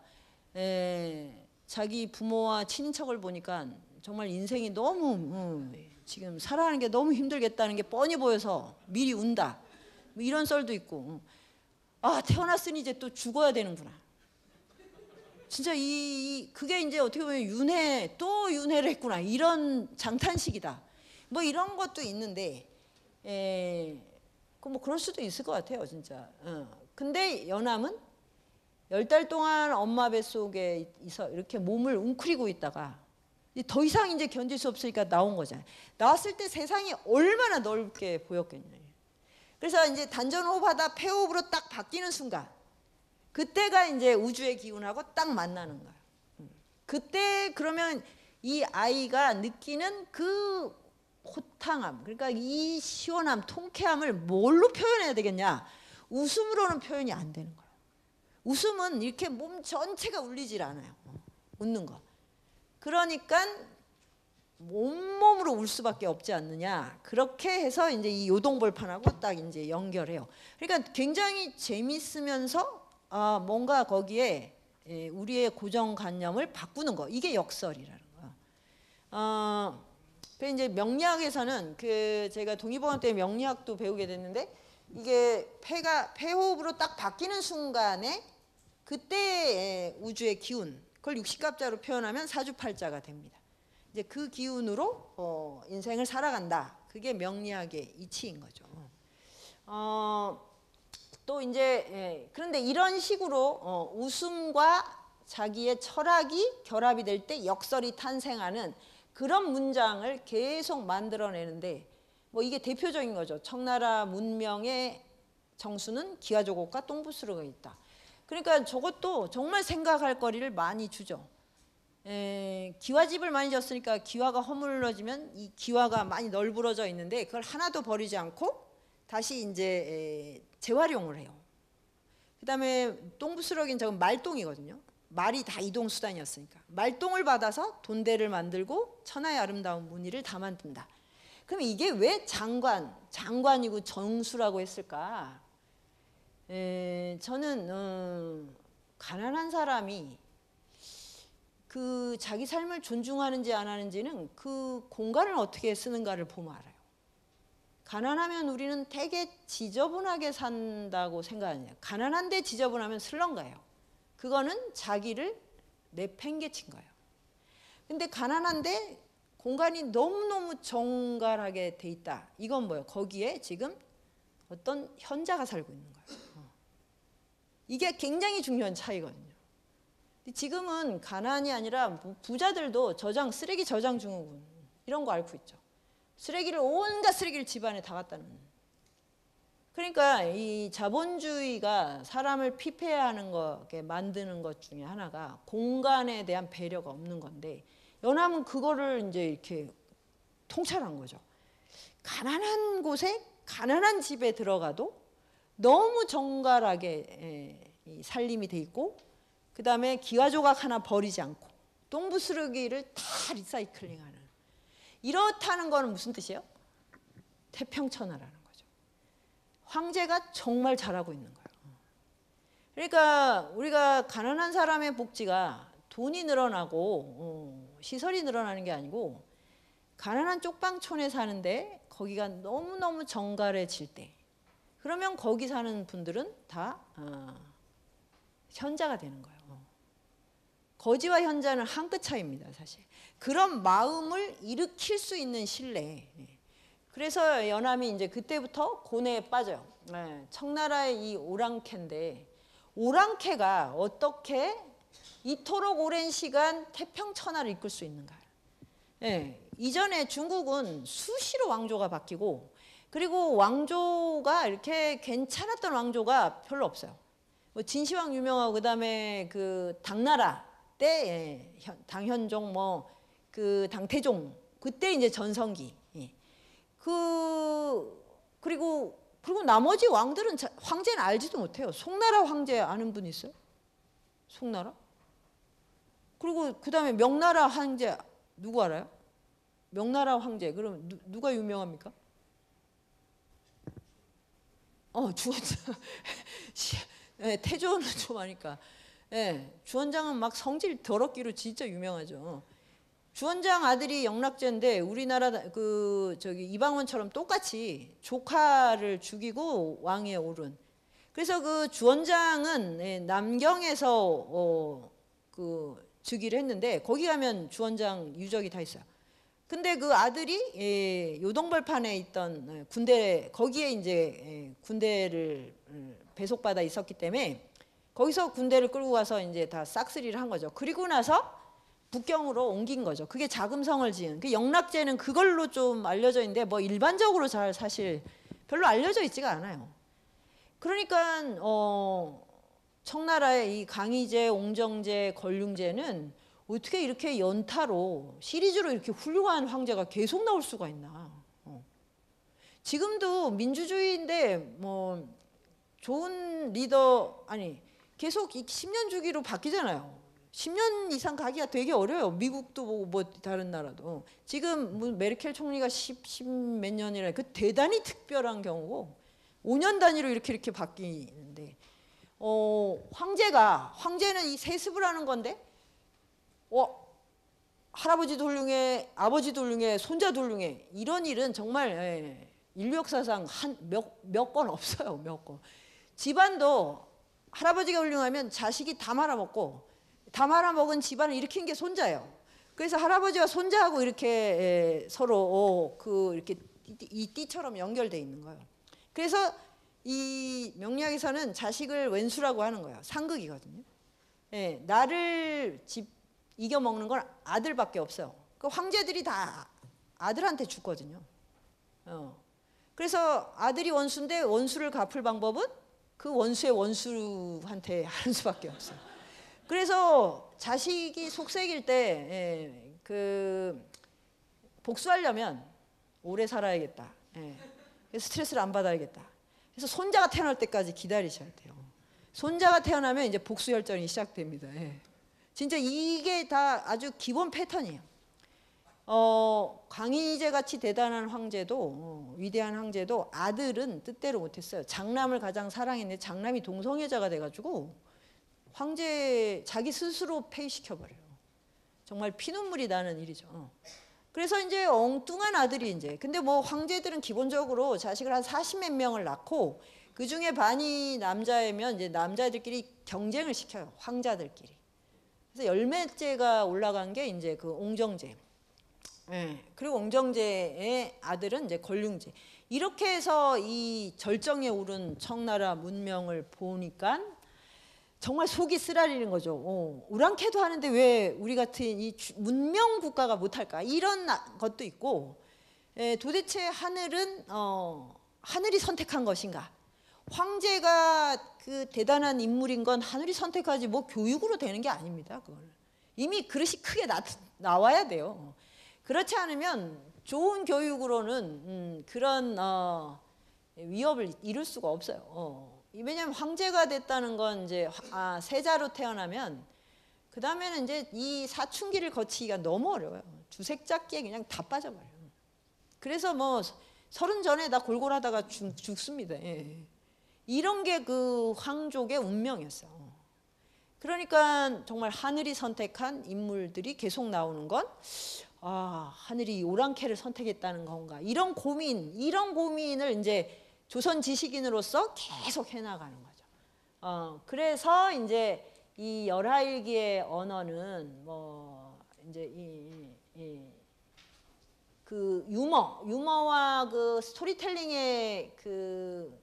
에, 자기 부모와 친인척을 보니까 정말 인생이 너무 음, 지금 살아가는 게 너무 힘들겠다는 게 뻔히 보여서 미리 운다. 뭐 이런 썰도 있고 아 태어났으니 이제 또 죽어야 되는구나. 진짜 이, 이 그게 이제 어떻게 보면 윤회 또 윤회를 했구나 이런 장탄식이다. 뭐 이런 것도 있는데 에, 그 뭐 그럴 수도 있을 것 같아요 진짜. 어. 근데 연암은 열 달 동안 엄마 뱃속에 있어 이렇게 몸을 웅크리고 있다가 더 이상 이제 견딜 수 없으니까 나온 거잖아요. 나왔을 때 세상이 얼마나 넓게 보였겠냐. 그래서 이제 단전호흡하다 폐호흡으로 딱 바뀌는 순간 그때가 이제 우주의 기운하고 딱 만나는 거예요. 그때 그러면 이 아이가 느끼는 그 호탕함, 그러니까 이 시원함, 통쾌함을 뭘로 표현해야 되겠냐? 웃음으로는 표현이 안 되는 거예요. 웃음은 이렇게 몸 전체가 울리질 않아요. 웃는 거. 그러니까 온몸으로 울 수밖에 없지 않느냐. 그렇게 해서 이제 이 요동벌판하고 딱 이제 연결해요. 그러니까 굉장히 재밌으면서 아, 뭔가 거기에 우리의 고정관념을 바꾸는 거. 이게 역설이라는 거예요. 어, 그 이제 명리학에서는 그 제가 동의보감 때 명리학도 배우게 됐는데 이게 폐가 폐호흡으로 딱 바뀌는 순간에 그때 우주의 기운 그걸 육십갑자로 표현하면 사주팔자가 됩니다. 이제 그 기운으로 어, 인생을 살아간다. 그게 명리학의 이치인 거죠. 어, 또 이제 예, 그런데 이런 식으로 어, 웃음과 자기의 철학이 결합이 될 때 역설이 탄생하는 그런 문장을 계속 만들어내는데 뭐 이게 대표적인 거죠. 청나라 문명의 정수는 기와조곡과 똥부스로가 있다. 그러니까 저것도 정말 생각할 거리를 많이 주죠. 에, 기와집을 많이 졌으니까 기와가 허물어지면 이 기와가 많이 널브러져 있는데 그걸 하나도 버리지 않고 다시 이제 에, 재활용을 해요. 그다음에 똥부스러기는 저건 말똥이거든요. 말이 다 이동 수단이었으니까 말똥을 받아서 돈대를 만들고 천하의 아름다운 무늬를 다 만든다. 그럼 이게 왜 장관, 장관이고 정수라고 했을까? 에, 저는 음, 가난한 사람이 그 자기 삶을 존중하는지 안 하는지는 그 공간을 어떻게 쓰는가를 보면 알아요. 가난하면 우리는 되게 지저분하게 산다고 생각하냐. 가난한데 지저분하면 슬렁가요. 그거는 자기를 내팽개친 거예요. 근데 가난한데 공간이 너무너무 정갈하게 돼 있다. 이건 뭐예요? 거기에 지금 어떤 현자가 살고 있는 거예요. 이게 굉장히 중요한 차이거든요. 지금은 가난이 아니라 부자들도 저장, 쓰레기 저장 증후군 이런 거 앓고 있죠. 쓰레기를 온갖 쓰레기를 집안에 다 갖다 놓는. 그러니까 이 자본주의가 사람을 피폐하는 거게 만드는 것 중에 하나가 공간에 대한 배려가 없는 건데 연합은 그거를 이제 이렇게 통찰한 거죠. 가난한 곳에 가난한 집에 들어가도 너무 정갈하게 살림이 돼 있고 그 다음에 기와조각 하나 버리지 않고 똥부스러기를 다 리사이클링하는 이렇다는 거는 무슨 뜻이에요? 태평천하라는 거죠. 황제가 정말 잘하고 있는 거예요. 그러니까 우리가 가난한 사람의 복지가 돈이 늘어나고 어, 시설이 늘어나는 게 아니고 가난한 쪽방촌에 사는데 거기가 너무너무 정갈해질 때 그러면 거기 사는 분들은 다 어, 현자가 되는 거예요. 거지와 현자는 한 끗 차이입니다, 사실. 그런 마음을 일으킬 수 있는 신뢰. 그래서 연암이 이제 그때부터 고뇌에 빠져요. 청나라의 이 오랑캐인데 오랑캐가 어떻게 이토록 오랜 시간 태평천하를 이끌 수 있는가? 예, 이전에 중국은 수시로 왕조가 바뀌고 그리고 왕조가 이렇게 괜찮았던 왕조가 별로 없어요. 뭐 진시황 유명하고 그다음에 그 당나라 때 예, 당현종 뭐 그 당태종 그때 이제 전성기. 예. 그 그리고 그리고 나머지 왕들은 자, 황제는 알지도 못해요. 송나라 황제 아는 분 있어요? 송나라? 그리고 그다음에 명나라 황제 누구 알아요? 명나라 황제 그럼 누, 누가 유명합니까? 어 주원장 네, 태조는 좀 아니까 네, 주원장은 막 성질 더럽기로 진짜 유명하죠. 주원장 아들이 영락제인데 우리나라 그 저기 이방원처럼 똑같이 조카를 죽이고 왕위에 오른. 그래서 그 주원장은 네, 남경에서 어, 그 즉위를 했는데 거기 가면 주원장 유적이 다 있어요. 근데 그 아들이 예, 요동벌판에 있던 군대 거기에 이제 예, 군대를 배속받아 있었기 때문에 거기서 군대를 끌고 가서 이제 다 싹쓸이를 한 거죠. 그리고 나서 북경으로 옮긴 거죠. 그게 자금성을 지은. 그 영락제는 그걸로 좀 알려져 있는데 뭐 일반적으로 잘 사실 별로 알려져 있지가 않아요. 그러니까 어, 청나라의 이 강희제, 옹정제, 걸륭제는 어떻게 이렇게 연타로 시리즈로 이렇게 훌륭한 황제가 계속 나올 수가 있나. 어. 지금도 민주주의인데 뭐 좋은 리더 아니 계속 십 년 주기로 바뀌잖아요. 십 년 이상 가기가 되게 어려워요. 미국도 뭐, 뭐 다른 나라도. 지금 뭐 메르켈 총리가 십, 십 몇 년이라 그 대단히 특별한 경우고 오 년 단위로 이렇게 이렇게 바뀌는데 어, 황제가 황제는 이 세습을 하는 건데 어, 할아버지도 훌륭해, 아버지도 훌륭해, 손자도 훌륭해. 이런 일은 정말 예, 인류 역사상 한 몇 몇 건 없어요. 몇 건. 집안도 할아버지가 훌륭하면 자식이 다 말아먹고 다 말아먹은 집안을 일으킨 게 손자예요. 그래서 할아버지와 손자하고 이렇게 예, 서로 어, 그 이렇게 이 띠처럼 연결돼 있는 거예요. 그래서 이 명리학에서는 자식을 왼수라고 하는 거예요. 상극이거든요. 예, 나를 집 이겨먹는 건 아들밖에 없어요. 그 황제들이 다 아들한테 죽거든요. 어. 그래서 아들이 원수인데 원수를 갚을 방법은 그 원수의 원수한테 하는 수밖에 없어요. 그래서 자식이 속색일 때 그 복수하려면 오래 살아야겠다. 예. 스트레스를 안 받아야겠다. 그래서 손자가 태어날 때까지 기다리셔야 돼요. 손자가 태어나면 이제 복수 열전이 시작됩니다. 예. 진짜 이게 다 아주 기본 패턴이에요. 어, 광희제 같이 대단한 황제도 어, 위대한 황제도 아들은 뜻대로 못했어요. 장남을 가장 사랑했는데 장남이 동성애자가 돼가지고 황제 자기 스스로 폐위시켜버려요. 정말 피눈물이 나는 일이죠. 어. 그래서 이제 엉뚱한 아들이 이제 근데 뭐 황제들은 기본적으로 자식을 한 사십몇 명을 낳고 그 중에 반이 남자이면 이제 남자들끼리 경쟁을 시켜요. 황자들끼리. 그래서 열매째가 올라간 게 이제 그 옹정제. 예. 그리고 옹정제의 아들은 이제 걸륭제. 이렇게 해서 이 절정에 오른 청나라 문명을 보니까 정말 속이 쓰라리는 거죠. 어, 우랑캐도 하는데 왜 우리 같은 이 문명 국가가 못할까? 이런 것도 있고, 에, 도대체 하늘은 어, 하늘이 선택한 것인가? 황제가 그 대단한 인물인 건 하늘이 선택하지 뭐 교육으로 되는 게 아닙니다. 그걸 이미 그릇이 크게 나, 나와야 돼요. 그렇지 않으면 좋은 교육으로는 음, 그런 어, 위협을 이룰 수가 없어요. 어. 왜냐하면 황제가 됐다는 건 이제 아, 세자로 태어나면 그 다음에는 이제 이 사춘기를 거치기가 너무 어려워요. 주색잡기에 그냥 다 빠져버려요. 그래서 뭐 서른 전에 다 골골하다가 죽, 죽습니다. 예. 이런 게 그 황족의 운명이었어요. 그러니까 정말 하늘이 선택한 인물들이 계속 나오는 건 아, 하늘이 오랑캐를 선택했다는 건가? 이런 고민, 이런 고민을 이제 조선 지식인으로서 계속 해나가는 거죠. 어, 그래서 이제 이 열하일기의 언어는 뭐 이제 이, 이, 이, 그 유머, 유머와 그 스토리텔링의 그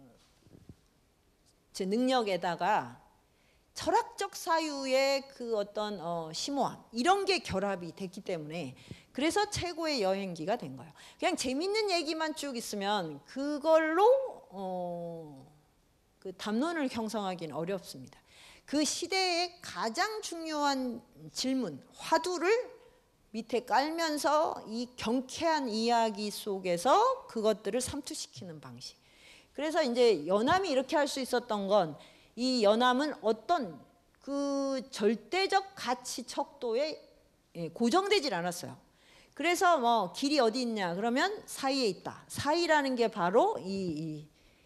제 능력에다가 철학적 사유의 그 어떤 어, 심오함 이런 게 결합이 됐기 때문에 그래서 최고의 여행기가 된 거예요. 그냥 재밌는 얘기만 쭉 있으면 그걸로 어, 그 담론을 형성하기는 어렵습니다. 그 시대의 가장 중요한 질문, 화두를 밑에 깔면서 이 경쾌한 이야기 속에서 그것들을 삼투시키는 방식. 그래서 이제 연암이 이렇게 할 수 있었던 건 이 연암은 어떤 그 절대적 가치 척도에 고정되질 않았어요. 그래서 뭐 길이 어디 있냐 그러면 사이에 있다. 사이라는 게 바로 이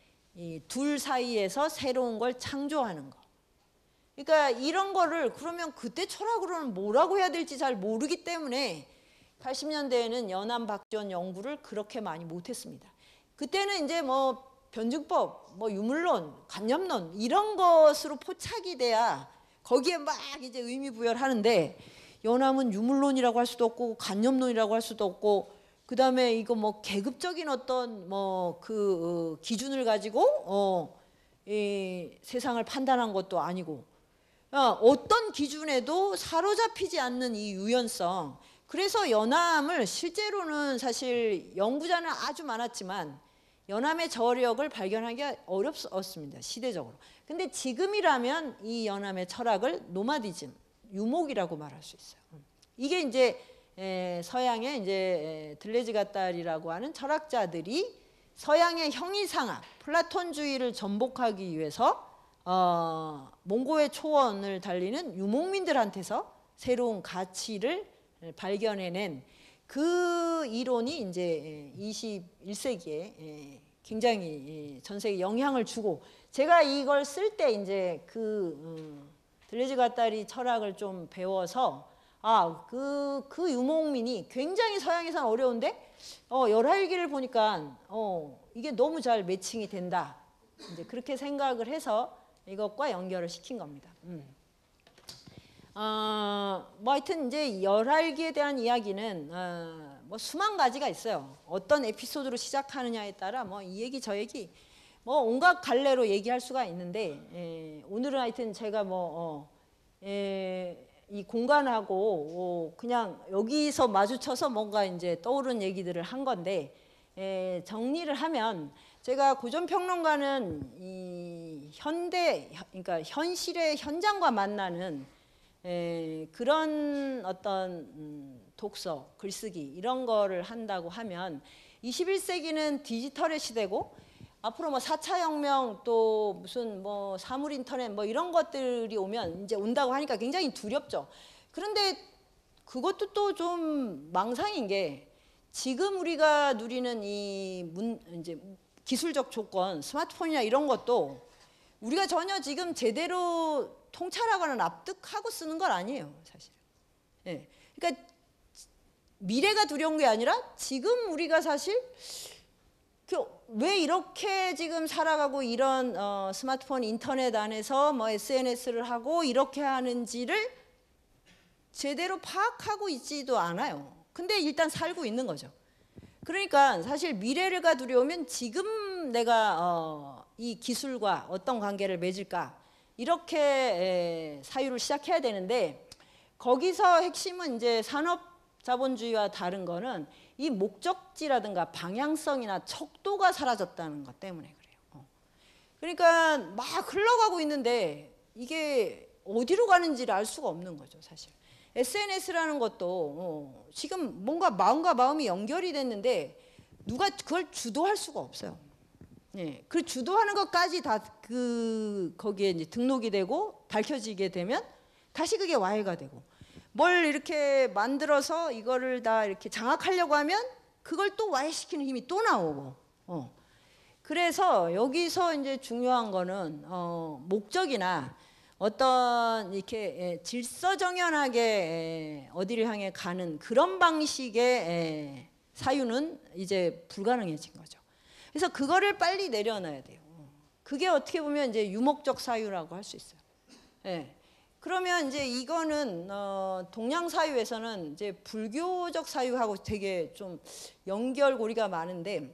둘 사이에서 새로운 걸 창조하는 거. 그러니까 이런 거를 그러면 그때 철학으로는 뭐라고 해야 될지 잘 모르기 때문에 팔십 년대에는 연암 박지원 연구를 그렇게 많이 못했습니다. 그때는 이제 뭐 변증법, 뭐 유물론, 관념론 이런 것으로 포착이 돼야 거기에 막 이제 의미 부여를 하는데 연암은 유물론이라고 할 수도 없고 관념론이라고 할 수도 없고 그 다음에 이거 뭐 계급적인 어떤 뭐 그 기준을 가지고 어, 이 세상을 판단한 것도 아니고 어, 어떤 기준에도 사로잡히지 않는 이 유연성. 그래서 연암을 실제로는 사실 연구자는 아주 많았지만 연암의 저력을 발견하기가 어렵습니다. 시대적으로. 근데 지금이라면 이 연암의 철학을 노마디즘, 유목이라고 말할 수 있어요. 이게 이제 서양의 이제 들레즈 가딸이라고 하는 철학자들이 서양의 형이상학, 플라톤주의를 전복하기 위해서 어, 몽고의 초원을 달리는 유목민들한테서 새로운 가치를 발견해낸 그 이론이 이제 이십일 세기에 굉장히 전 세계에 영향을 주고 제가 이걸 쓸 때 이제 그 음, 들레즈 가딸이 철학을 좀 배워서 아, 그, 그 유목민이 굉장히 서양에서는 어려운데 어, 열하일기를 보니까 어, 이게 너무 잘 매칭이 된다. 이제 그렇게 생각을 해서 이것과 연결을 시킨 겁니다. 음. 어, 뭐 하여튼 이제 열하일기에 대한 이야기는 어, 뭐 수만 가지가 있어요. 어떤 에피소드로 시작하느냐에 따라 뭐 이 얘기 저 얘기 뭐 온갖 갈래로 얘기할 수가 있는데 에, 오늘은 하여튼 제가 뭐 어, 에, 이 공간하고 어, 그냥 여기서 마주쳐서 뭔가 이제 떠오른 얘기들을 한 건데 에, 정리를 하면 제가 고전평론가는 이 현대 그러니까 현실의 현장과 만나는 에, 그런 어떤 음, 독서, 글쓰기 이런 거를 한다고 하면 이십일 세기는 디지털의 시대고 앞으로 뭐 사 차 혁명 또 무슨 뭐 사물 인터넷 뭐 이런 것들이 오면 이제 온다고 하니까 굉장히 두렵죠. 그런데 그것도 또 좀 망상인 게 지금 우리가 누리는 이 문, 이제 기술적 조건, 스마트폰이나 이런 것도 우리가 전혀 지금 제대로 통찰하거나 납득하고 쓰는 건 아니에요, 사실. 예. 그러니까 미래가 두려운 게 아니라 지금 우리가 사실 그 왜 이렇게 지금 살아가고 이런 어, 스마트폰, 인터넷 안에서 뭐 에스엔에스를 하고 이렇게 하는지를 제대로 파악하고 있지도 않아요. 근데 일단 살고 있는 거죠. 그러니까 사실 미래가 두려우면 지금 내가 어, 이 기술과 어떤 관계를 맺을까 이렇게 에, 사유를 시작해야 되는데 거기서 핵심은 이제 산업 자본주의와 다른 거는 이 목적지라든가 방향성이나 척도가 사라졌다는 것 때문에 그래요. 어. 그러니까 막 흘러가고 있는데 이게 어디로 가는지를 알 수가 없는 거죠, 사실. 에스엔에스라는 것도 어, 지금 뭔가 마음과 마음이 연결이 됐는데 누가 그걸 주도할 수가 없어요. 예, 그 주도하는 것까지 다 그 거기에 이제 등록이 되고 밝혀지게 되면 다시 그게 와해가 되고 뭘 이렇게 만들어서 이거를 다 이렇게 장악하려고 하면 그걸 또 와해시키는 힘이 또 나오고. 어. 그래서 여기서 이제 중요한 거는 어, 목적이나 어떤 이렇게 질서정연하게 어디를 향해 가는 그런 방식의 사유는 이제 불가능해진 거죠. 그래서 그거를 빨리 내려놔야 돼요. 그게 어떻게 보면 이제 유목적 사유라고 할 수 있어요. 예. 그러면 이제 이거는 어, 동양 사유에서는 이제 불교적 사유하고 되게 좀 연결고리가 많은데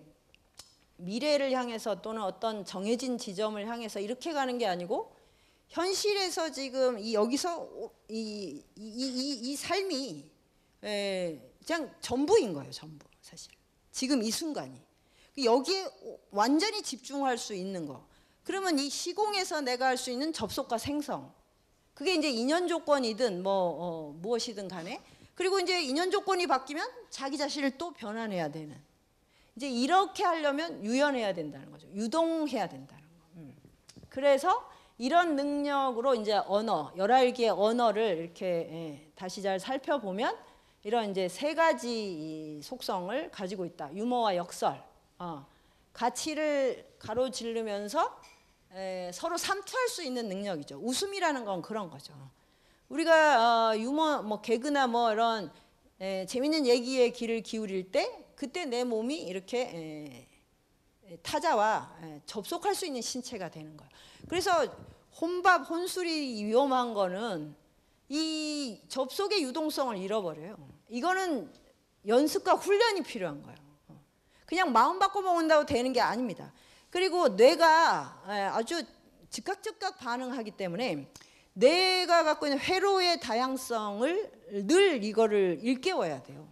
미래를 향해서 또는 어떤 정해진 지점을 향해서 이렇게 가는 게 아니고 현실에서 지금 이 여기서 이, 이, 이, 이 삶이 에, 그냥 전부인 거예요, 전부 사실. 지금 이 순간이 여기에 완전히 집중할 수 있는 거. 그러면 이 시공에서 내가 할 수 있는 접속과 생성. 그게 이제 인연 조건이든 뭐 어, 무엇이든 간에. 그리고 이제 인연 조건이 바뀌면 자기 자신을 또 변환해야 되는. 이제 이렇게 하려면 유연해야 된다는 거죠. 유동해야 된다는 거. 음. 그래서 이런 능력으로 이제 언어, 열한 개의 언어를 이렇게 예, 다시 잘 살펴보면 이런 이제 세 가지 속성을 가지고 있다. 유머와 역설, 어, 가치를 가로지르면서 에, 서로 삼투할 수 있는 능력이죠. 웃음이라는 건 그런 거죠. 우리가 어, 유머, 뭐 개그나 뭐 이런 에, 재밌는 얘기에 귀를 기울일 때 그때 내 몸이 이렇게 에, 타자와 에, 접속할 수 있는 신체가 되는 거예요. 그래서 혼밥, 혼술이 위험한 거는 이 접속의 유동성을 잃어버려요. 이거는 연습과 훈련이 필요한 거예요. 그냥 마음 바꿔 먹는다고 되는 게 아닙니다. 그리고 뇌가 아주 즉각 즉각 반응하기 때문에 뇌가 갖고 있는 회로의 다양성을 늘 이거를 일깨워야 돼요.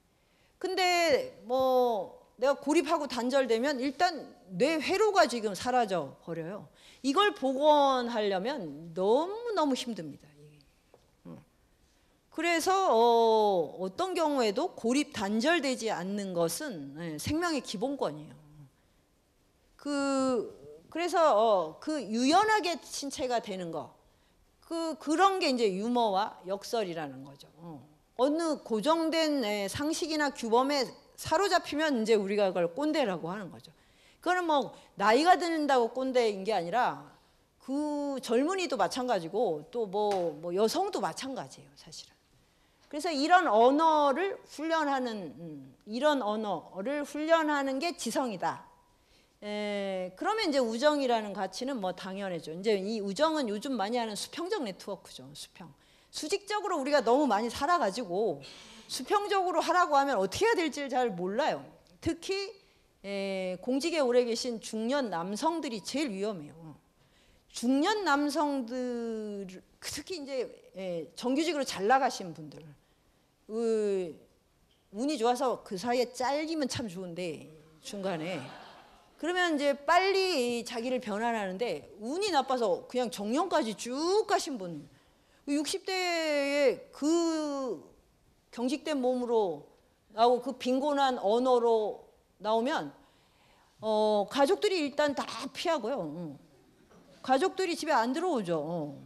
근데 뭐 내가 고립하고 단절되면 일단 뇌 회로가 지금 사라져 버려요. 이걸 복원하려면 너무너무 힘듭니다. 그래서 어, 어떤 경우에도 고립 단절되지 않는 것은 생명의 기본권이에요. 그 그래서 어, 그 유연하게 신체가 되는 거, 그 그런 게 이제 유머와 역설이라는 거죠. 어. 어느 고정된 에, 상식이나 규범에 사로잡히면 이제 우리가 그걸 꼰대라고 하는 거죠. 그거는 뭐 나이가 드는다고 꼰대인 게 아니라 그 젊은이도 마찬가지고 또 뭐 뭐 여성도 마찬가지예요, 사실은. 그래서 이런 언어를 훈련하는 음, 이런 언어를 훈련하는 게 지성이다. 에, 그러면 이제 우정이라는 가치는 뭐 당연하죠. 이제 이 우정은 요즘 많이 하는 수평적 네트워크죠. 수평. 수직적으로 우리가 너무 많이 살아가지고 수평적으로 하라고 하면 어떻게 해야 될지를 잘 몰라요. 특히 에, 공직에 오래 계신 중년 남성들이 제일 위험해요. 중년 남성들, 특히 이제 에, 정규직으로 잘 나가신 분들, 으, 운이 좋아서 그 사이에 잘리면 참 좋은데 중간에 그러면 이제 빨리 자기를 변환하는데 운이 나빠서 그냥 정년까지 쭉 가신 분, 육십 대에 그 경직된 몸으로 나오고 그 빈곤한 언어로 나오면 어, 가족들이 일단 다 피하고요. 어. 가족들이 집에 안 들어오죠. 어.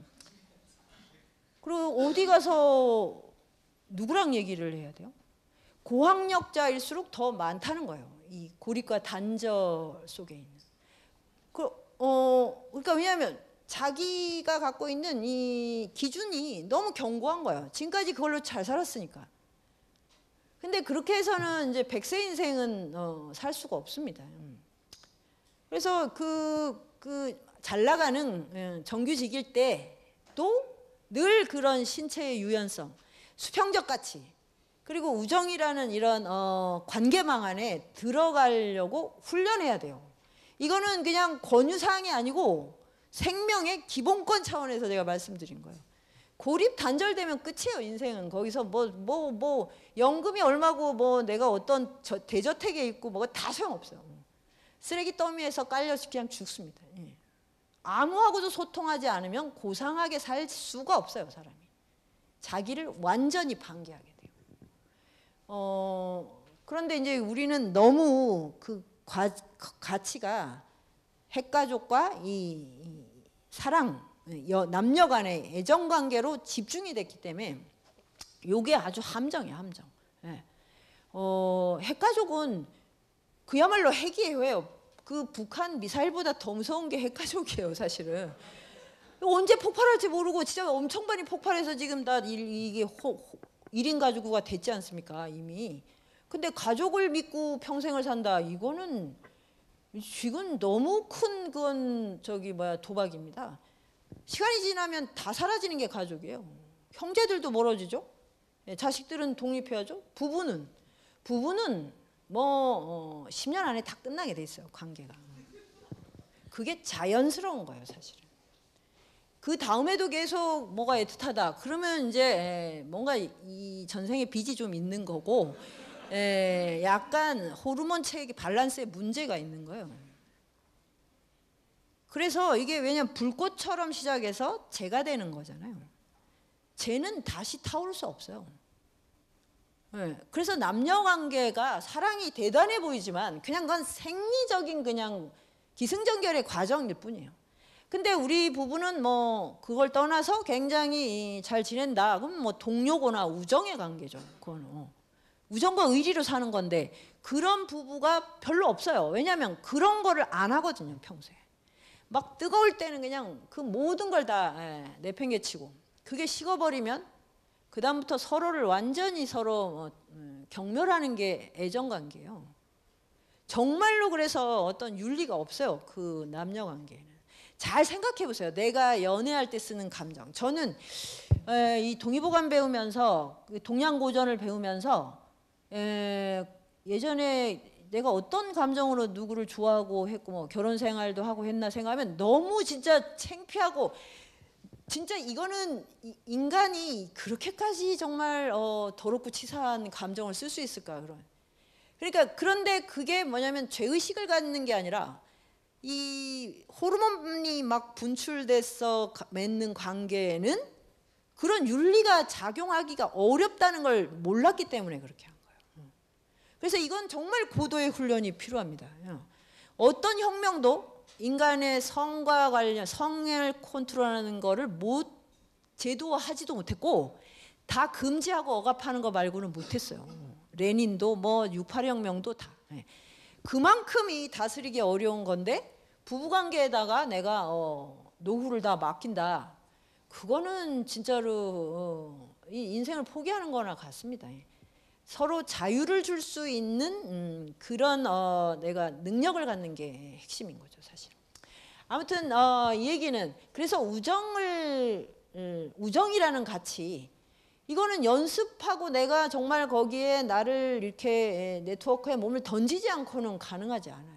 그리고 어디 가서 누구랑 얘기를 해야 돼요? 고학력자일수록 더 많다는 거예요. 이 고립과 단절 속에 있는. 그, 어, 그러니까 왜냐하면 자기가 갖고 있는 이 기준이 너무 견고한 거예요. 지금까지 그걸로 잘 살았으니까. 근데 그렇게 해서는 이제 백세 인생은 어, 살 수가 없습니다. 그래서 그, 그 잘 나가는 정규직일 때도 늘 그런 신체의 유연성, 수평적 가치, 그리고 우정이라는 이런 어, 관계망 안에 들어가려고 훈련해야 돼요. 이거는 그냥 권유사항이 아니고 생명의 기본권 차원에서 제가 말씀드린 거예요. 고립 단절되면 끝이에요. 인생은. 거기서 뭐 뭐 뭐 연금이 얼마고 뭐 내가 어떤 저, 대저택에 있고 뭐가 다 소용없어요. 쓰레기 더미에서 깔려서 그냥 죽습니다. 예. 아무하고도 소통하지 않으면 고상하게 살 수가 없어요. 사람이. 자기를 완전히 방기하게 돼요. 어, 그런데 이제 우리는 너무 그 과, 가치가 핵가족과 이, 이 사랑, 여, 남녀 간의 애정관계로 집중이 됐기 때문에 이게 아주 함정이에요. 함정. 예. 어, 핵가족은 그야말로 핵이에요. 그 북한 미사일보다 더 무서운 게 핵가족이에요. 사실은. 언제 폭발할지 모르고 진짜 엄청 많이 폭발해서 지금 다 이게 일 인 가구가 됐지 않습니까? 이미. 근데 가족을 믿고 평생을 산다. 이거는 지금 너무 큰 그건 저기 뭐야 도박입니다. 시간이 지나면 다 사라지는 게 가족이에요. 형제들도 멀어지죠. 자식들은 독립해야죠. 부부는 부부는 뭐 어, 십 년 안에 다 끝나게 돼 있어요. 관계가. 그게 자연스러운 거예요. 사실은. 그 다음에도 계속 뭐가 애틋하다. 그러면 이제 뭔가 이 전생에 빚이 좀 있는 거고 약간 호르몬 체계 밸런스에 문제가 있는 거예요. 그래서 이게 왜냐면 불꽃처럼 시작해서 재가 되는 거잖아요. 재는 다시 타올 수 없어요. 네. 그래서 남녀 관계가 사랑이 대단해 보이지만 그냥 그건 생리적인 그냥 기승전결의 과정일 뿐이에요. 근데 우리 부부는 뭐 그걸 떠나서 굉장히 잘 지낸다. 그럼 뭐 동료거나 우정의 관계죠. 그건 어. 우정과 의리로 사는 건데 그런 부부가 별로 없어요. 왜냐하면 그런 거를 안 하거든요. 평소에. 막 뜨거울 때는 그냥 그 모든 걸 다 내팽개치고 그게 식어버리면 그 다음부터 서로를 완전히 서로 경멸하는 게 애정관계예요. 정말로 그래서 어떤 윤리가 없어요. 그 남녀관계에는. 잘 생각해 보세요. 내가 연애할 때 쓰는 감정. 저는 이 동의보감 배우면서 동양고전을 배우면서 예전에 내가 어떤 감정으로 누구를 좋아하고 했고 뭐 결혼 생활도 하고 했나 생각하면 너무 진짜 창피하고 진짜 이거는 인간이 그렇게까지 정말 어, 더럽고 치사한 감정을 쓸 수 있을까 그런. 그러니까 그런데 그게 뭐냐면 죄의식을 갖는 게 아니라 이 호르몬이 막 분출돼서 맺는 관계에는 그런 윤리가 작용하기가 어렵다는 걸 몰랐기 때문에 그렇게 한 거예요. 그래서 이건 정말 고도의 훈련이 필요합니다. 어떤 혁명도 인간의 성과 관련 성을 컨트롤하는 거를 못 제도화하지도 못했고 다 금지하고 억압하는 거 말고는 못했어요. 레닌도 뭐 육팔 혁명도 다. 그만큼이 다스리기 어려운 건데 부부관계에다가 내가 어, 노후를 다 맡긴다. 그거는 진짜로 어, 이 인생을 포기하는 거나 같습니다. 서로 자유를 줄 수 있는 음, 그런 어, 내가 능력을 갖는 게 핵심인 거죠, 사실. 아무튼 어, 이 얘기는 그래서 우정을 음, 우정이라는 가치 이거는 연습하고 내가 정말 거기에 나를 이렇게 네트워크에 몸을 던지지 않고는 가능하지 않아요.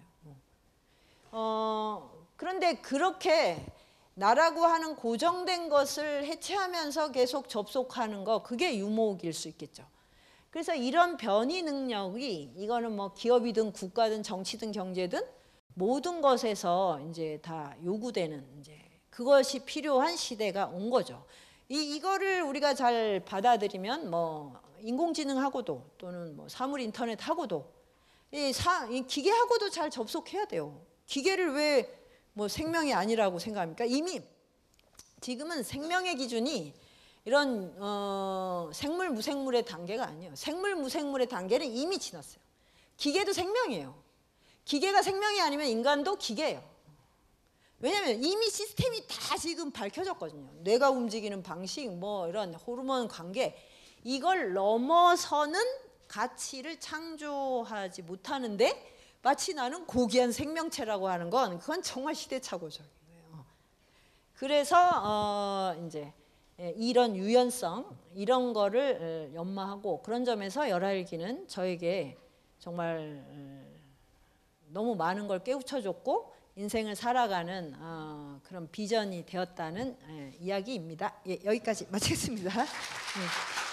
어, 그런데 그렇게 나라고 하는 고정된 것을 해체하면서 계속 접속하는 거 그게 유목일 수 있겠죠. 그래서 이런 변이 능력이 이거는 뭐 기업이든 국가든 정치든 경제든 모든 것에서 이제 다 요구되는 이제 그것이 필요한 시대가 온 거죠. 이 이거를 우리가 잘 받아들이면 뭐 인공지능하고도 또는 뭐 사물 인터넷하고도 이, 사, 이 기계하고도 잘 접속해야 돼요. 기계를 왜 뭐 생명이 아니라고 생각합니까? 이미 지금은 생명의 기준이 이런 어, 생물 무생물의 단계가 아니에요. 생물 무생물의 단계는 이미 지났어요. 기계도 생명이에요. 기계가 생명이 아니면 인간도 기계예요. 왜냐하면 이미 시스템이 다 지금 밝혀졌거든요. 뇌가 움직이는 방식, 뭐 이런 호르몬 관계, 이걸 넘어서는 가치를 창조하지 못하는데 마치 나는 고귀한 생명체라고 하는 건 그건 정말 시대착오적이에요. 그래서 어 이제 이런 유연성, 이런 거를 연마하고 그런 점에서 열하일기는 저에게 정말 너무 많은 걸 깨우쳐줬고 인생을 살아가는 어, 그런 비전이 되었다는 예, 이야기입니다. 예, 여기까지 마치겠습니다. 예.